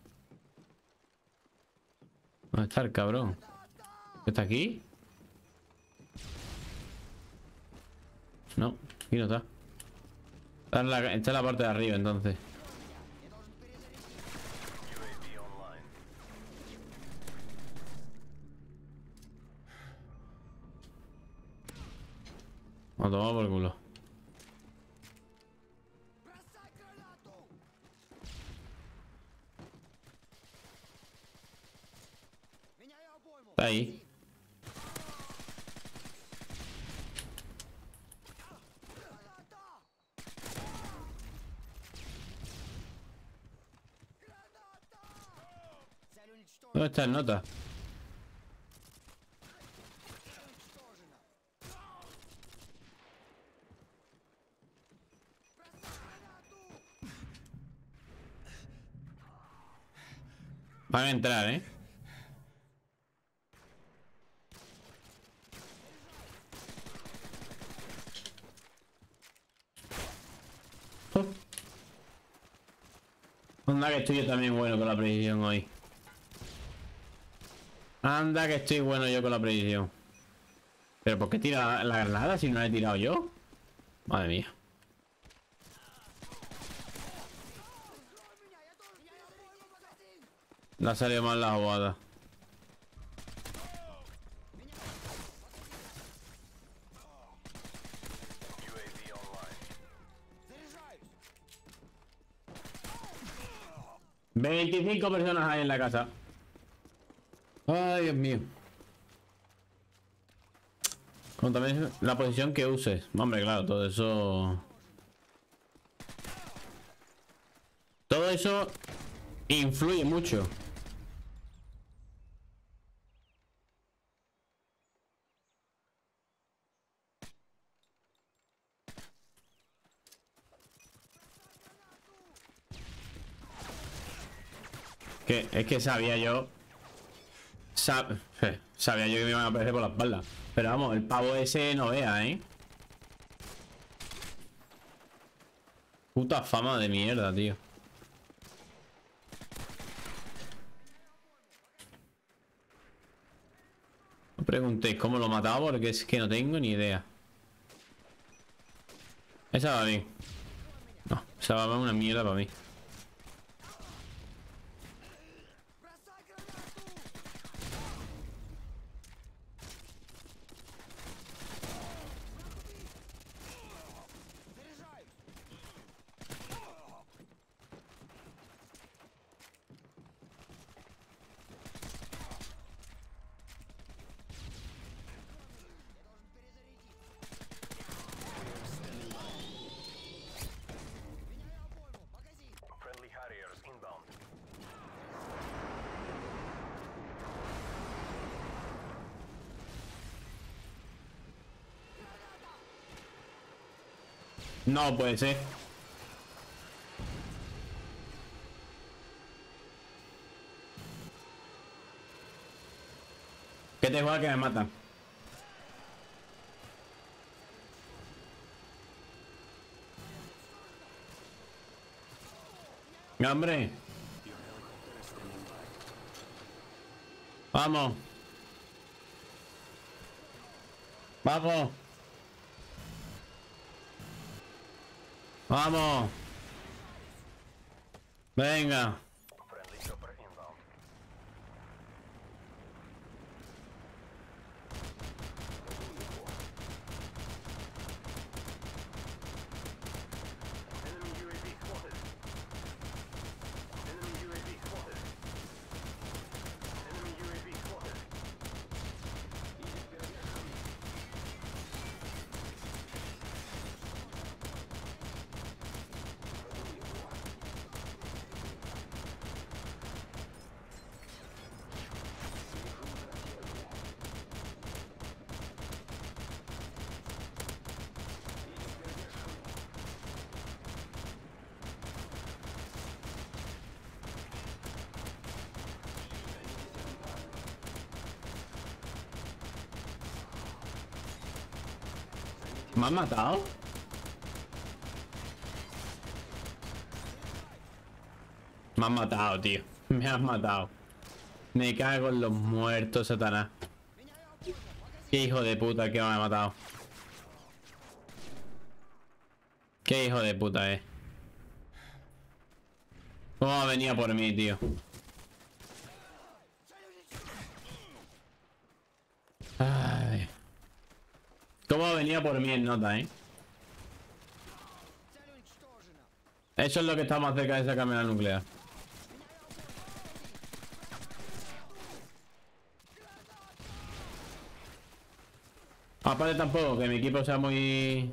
¿Dónde está el cabrón? ¿Está aquí? No, aquí no está. Está en la, está en la parte de arriba, entonces. Vamos a tomar por culo. Está ahí. ¿Dónde está el nota? Van a entrar, ¿eh? Oh. Anda que estoy yo también bueno con la precisión hoy. Anda que estoy bueno yo con la precisión. ¿Pero por qué tira la granada si no la he tirado yo? Madre mía. Le ha salido mal la jugada. veinticinco personas hay en la casa. Ay, Dios mío. Como también la posición que uses. Hombre, claro, todo eso... Todo eso influye mucho. Que, es que sabía yo... Sab, sabía yo que me iban a aparecer por la espalda. Pero vamos, el pavo ese no vea, ¿eh? Puta fama de mierda, tío. No preguntéis cómo lo he matado porque es que no tengo ni idea. Esa va bien. No, esa va una mierda para mí. No puede ser. ¿Qué te juega que me matan? ¡Hombre! ¡Vamos! ¡Vamos! ¡Vamos! ¡Venga! ¿Me han matado? Me han matado, tío. Me han matado. Me cago en los muertos, Satanás. Qué hijo de puta que me ha matado. Qué hijo de puta es. ¿Cómo venía por mí, tío? Ay. ¿Cómo venía por mí en nota, eh? Eso es lo que está más cerca de esa cámara nuclear. Aparte tampoco que mi equipo sea muy...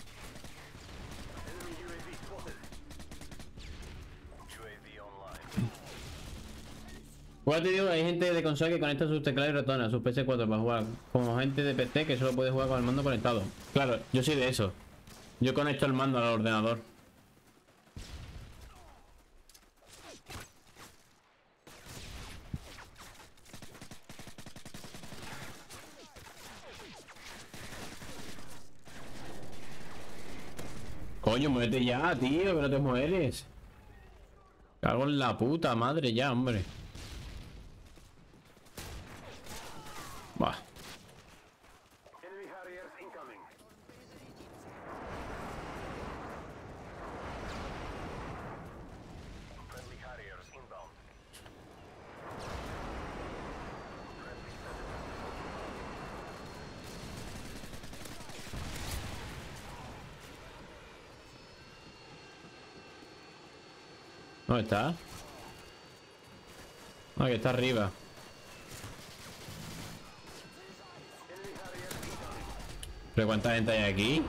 Igual te digo, hay gente de consola que conecta sus teclados y ratones a sus P S cuatro para jugar. Como gente de P C que solo puede jugar con el mando conectado. Claro, yo soy de eso. Yo conecto el mando al ordenador. Coño, muévete ya, tío, que no te mueres. Cago en la puta madre ya, hombre. Bah. ¿Dónde está? Ah, que está arriba. ¿Pero cuánta gente hay aquí?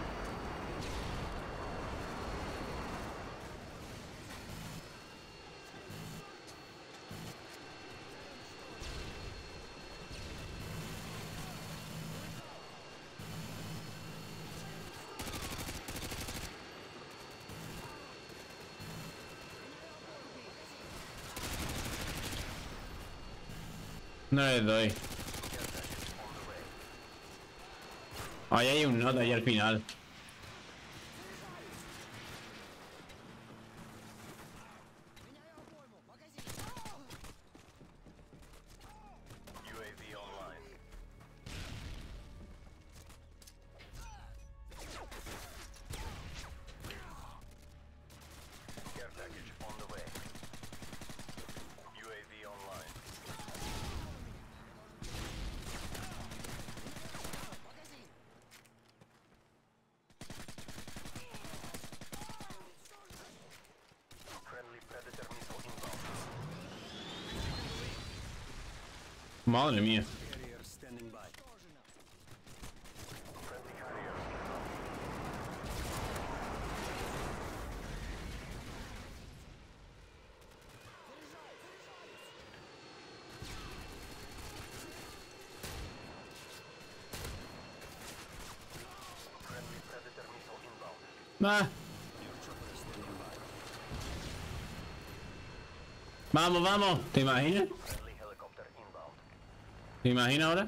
No les doy. Ahí hay un nota ahí al final. Madre mía. Va. Vamos, vamos. ¿Te imaginas? ¿Te imaginas ahora?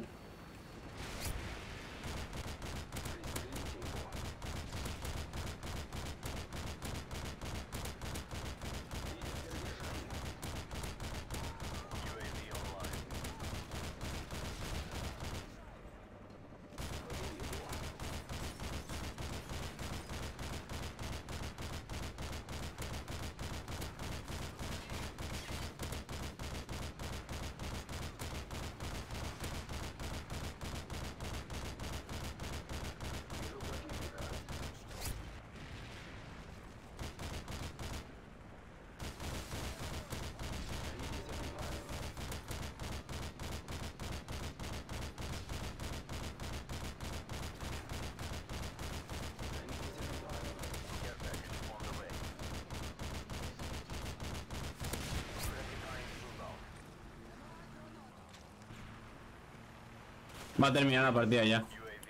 Va a terminar la partida ya.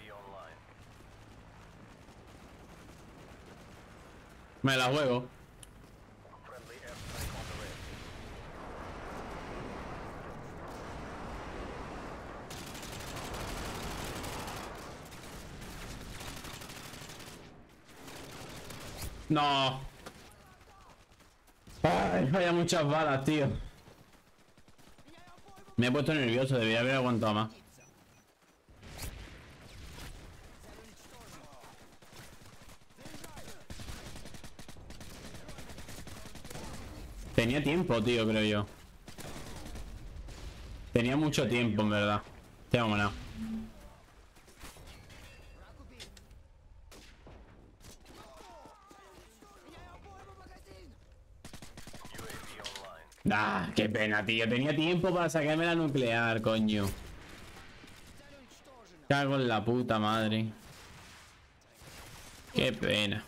Me la juego. No. Ay, vaya muchas balas, tío. Me he puesto nervioso, debería haber aguantado más. Tenía tiempo, tío, creo yo. Tenía mucho tiempo, en verdad. Te vamos a Ah, qué pena, tío. Tenía tiempo para sacarme la nuclear, coño. Cago en la puta madre. Qué pena.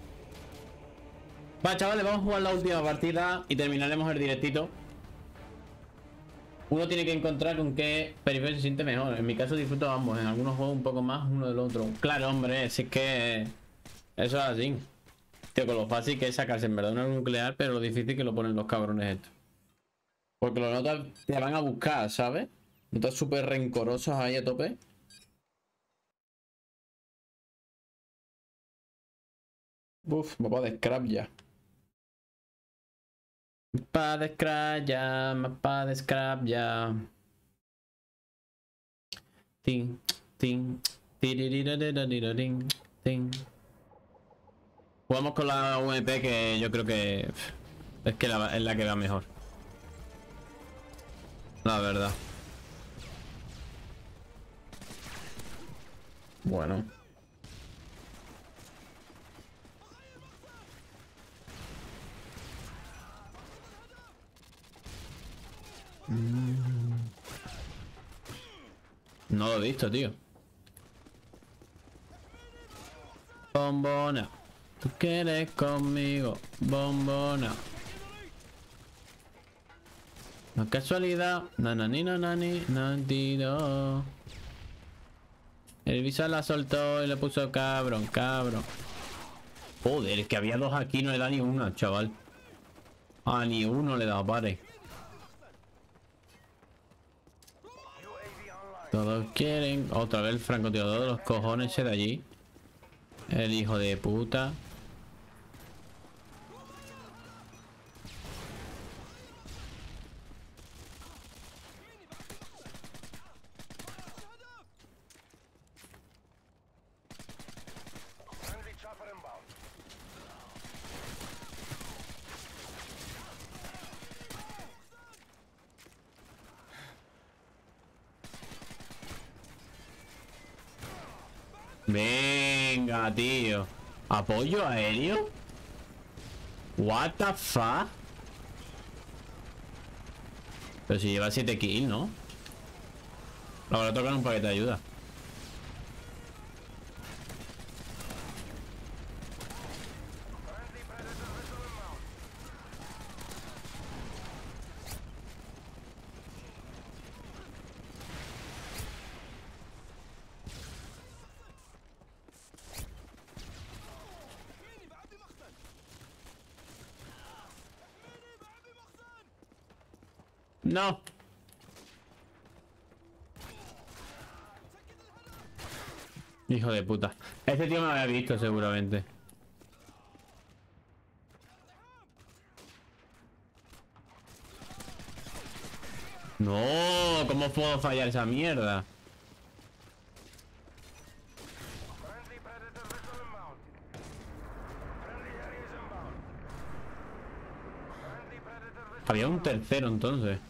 Va, chavales, vamos a jugar la última partida y terminaremos el directito. Uno tiene que encontrar con qué periferia se siente mejor. En mi caso disfruto ambos. En algunos juegos un poco más uno del otro. Claro, hombre, si es que eso es así. Tío, con lo fácil que es sacarse en verdad una nuclear, pero lo difícil que lo ponen los cabrones estos. Porque los notas te van a buscar, ¿sabes? Notas súper rencorosos ahí a tope. Uf, mapa de scrap ya. Mapa de scrap ya, mapa de scrap ya. Ting, ting, tiriririririririn, ting. Jugamos con la U M P, que yo creo que es que la, es la que va mejor. La verdad. Bueno. No lo he visto, tío. Bombona. Tú quieres conmigo, bombona. No es casualidad. Nanani, nanani, nantido. El visor la soltó y le puso cabrón, cabrón. Joder, es que había dos aquí, no le da ni una, chaval. Ah, ni uno le da, pare. Todos quieren. Otra vez el francotirador de los cojones ese de allí. El hijo de puta. Venga, tío. ¿Apoyo aéreo? What the fuck? Pero si lleva siete kills, ¿no? Ahora tocan un paquete de ayuda. No. Hijo de puta. Este tío me lo había visto seguramente. No, ¿cómo puedo fallar esa mierda? Había un tercero entonces.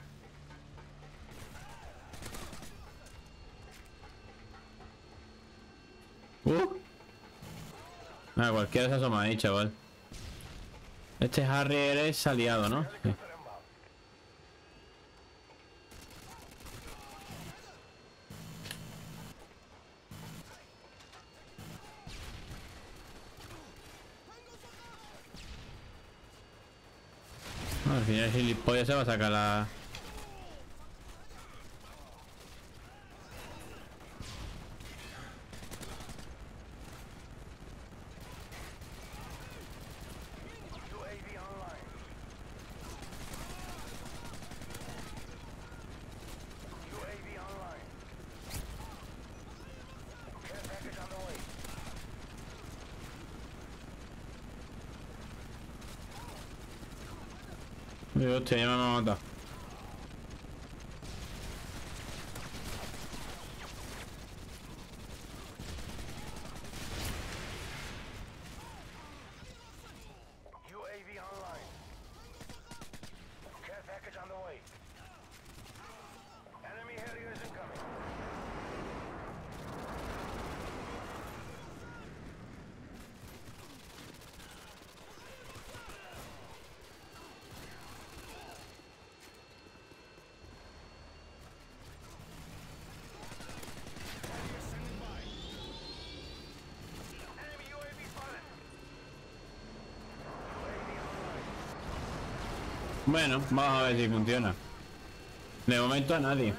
Uh. Ah, cualquiera se asoma ahí, chaval. Este Harry es aliado, ¿no? Sí. No, al final el gilipollas se va a sacar la... Uy, hostia, ya me ha matado. Bueno, vamos a ver si funciona. De momento a nadie.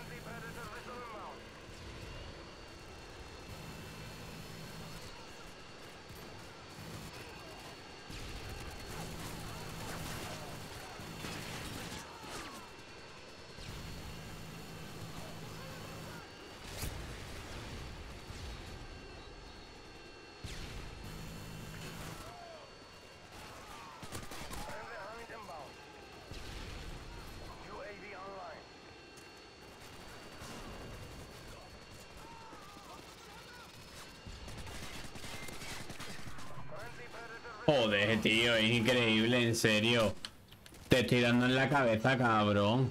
Joder, tío, es increíble, en serio. Te estoy dando en la cabeza, cabrón.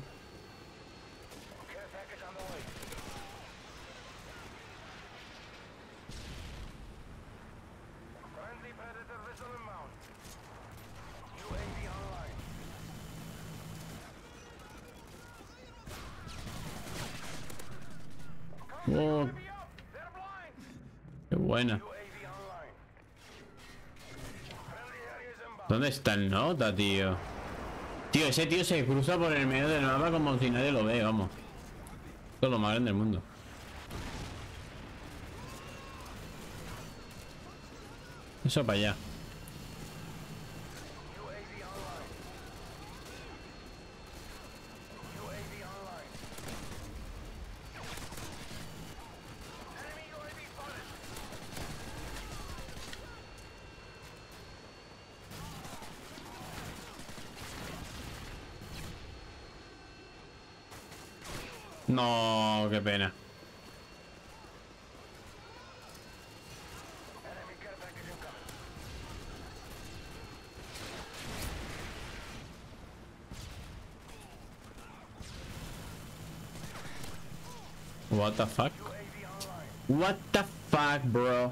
Oh, qué buena. ¿Dónde está el nota, tío? Tío, ese tío se cruza por el medio del mapa como si nadie lo ve, vamos. Esto es lo más grande del mundo. Eso para allá. No, qué pena. What the fuck? What the fuck, bro?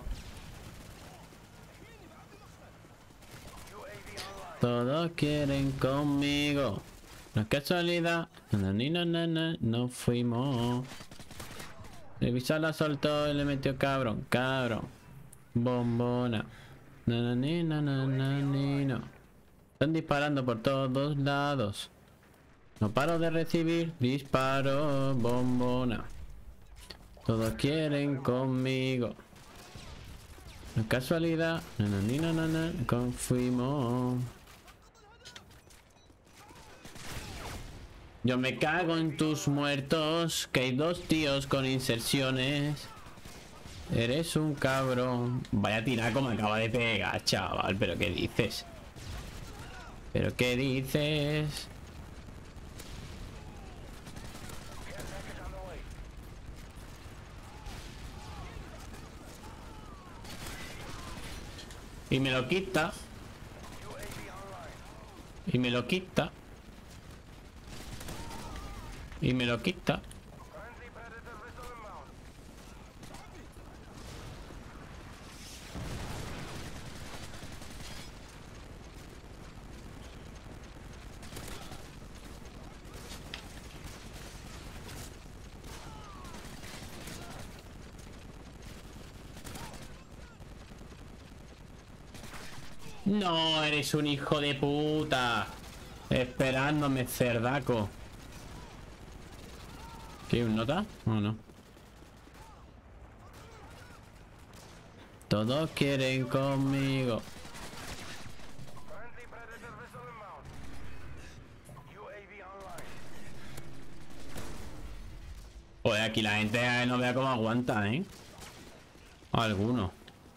Todos quieren conmigo. No es casualidad. No, no, no, no, no fuimos. El visor la soltó y le metió cabrón, cabrón. Bombona. Nanani, nanani, no. Están disparando por todos lados. No paro de recibir disparos, bombona. Todos quieren conmigo. No es casualidad. Nanani, nanana, confirmo. Yo me cago en tus muertos, que hay dos tíos con inserciones. Eres un cabrón. Vaya tiraco me acaba de pegar, chaval. ¿Pero qué dices? ¿Pero qué dices? Y me lo quita. Y me lo quita. Y me lo quita. No, eres un hijo de puta. Esperándome, cerdaco. ¿Qué? ¿Un nota? ¿O no? Todos quieren conmigo. Pues aquí la gente no vea cómo aguanta, ¿eh? Alguno.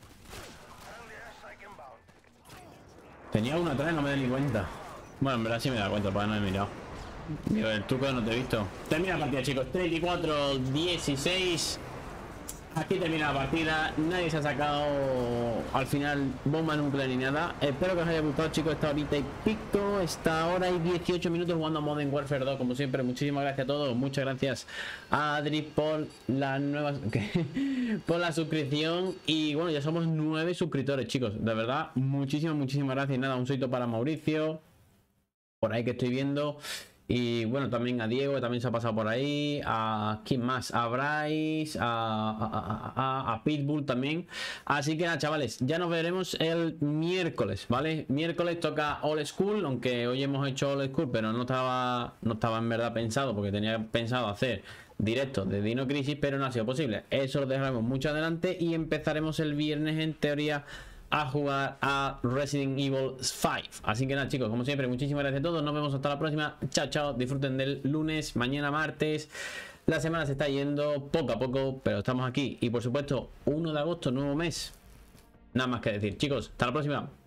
Tenía uno atrás y no me di ni cuenta. Bueno, en verdad sí me da cuenta, porque no he mirado. Digo, el truco no te he visto. Termina la partida, chicos. treinta y cuatro dieciséis. Aquí termina la partida. Nadie se ha sacado al final bomba nuclear ni nada. Espero que os haya gustado, chicos, esta horita y pico. Esta hora y dieciocho minutos jugando a Modern Warfare dos. Como siempre, muchísimas gracias a todos. Muchas gracias a Adri por la nueva por la suscripción. Y bueno, ya somos nueve suscriptores, chicos. De verdad, muchísimas, muchísimas gracias. Y nada, un saludito para Mauricio, por ahí que estoy viendo. Y bueno, también a Diego, que también se ha pasado por ahí. A ¿quién más? A Bryce, a, a, a, a Pitbull también. Así que nada, chavales, ya nos veremos el miércoles, ¿vale? Miércoles toca Old School, aunque hoy hemos hecho Old School, pero no estaba, no estaba en verdad pensado, porque tenía pensado hacer directo de Dino Crisis, pero no ha sido posible. Eso lo dejaremos mucho adelante y empezaremos el viernes, en teoría, a jugar a Resident Evil cinco. Así que nada, chicos, como siempre, muchísimas gracias a todos. Nos vemos hasta la próxima. Chao, chao. Disfruten del lunes, mañana martes. La semana se está yendo poco a poco, pero estamos aquí. Y por supuesto, uno de agosto, nuevo mes. Nada más que decir, chicos. Hasta la próxima.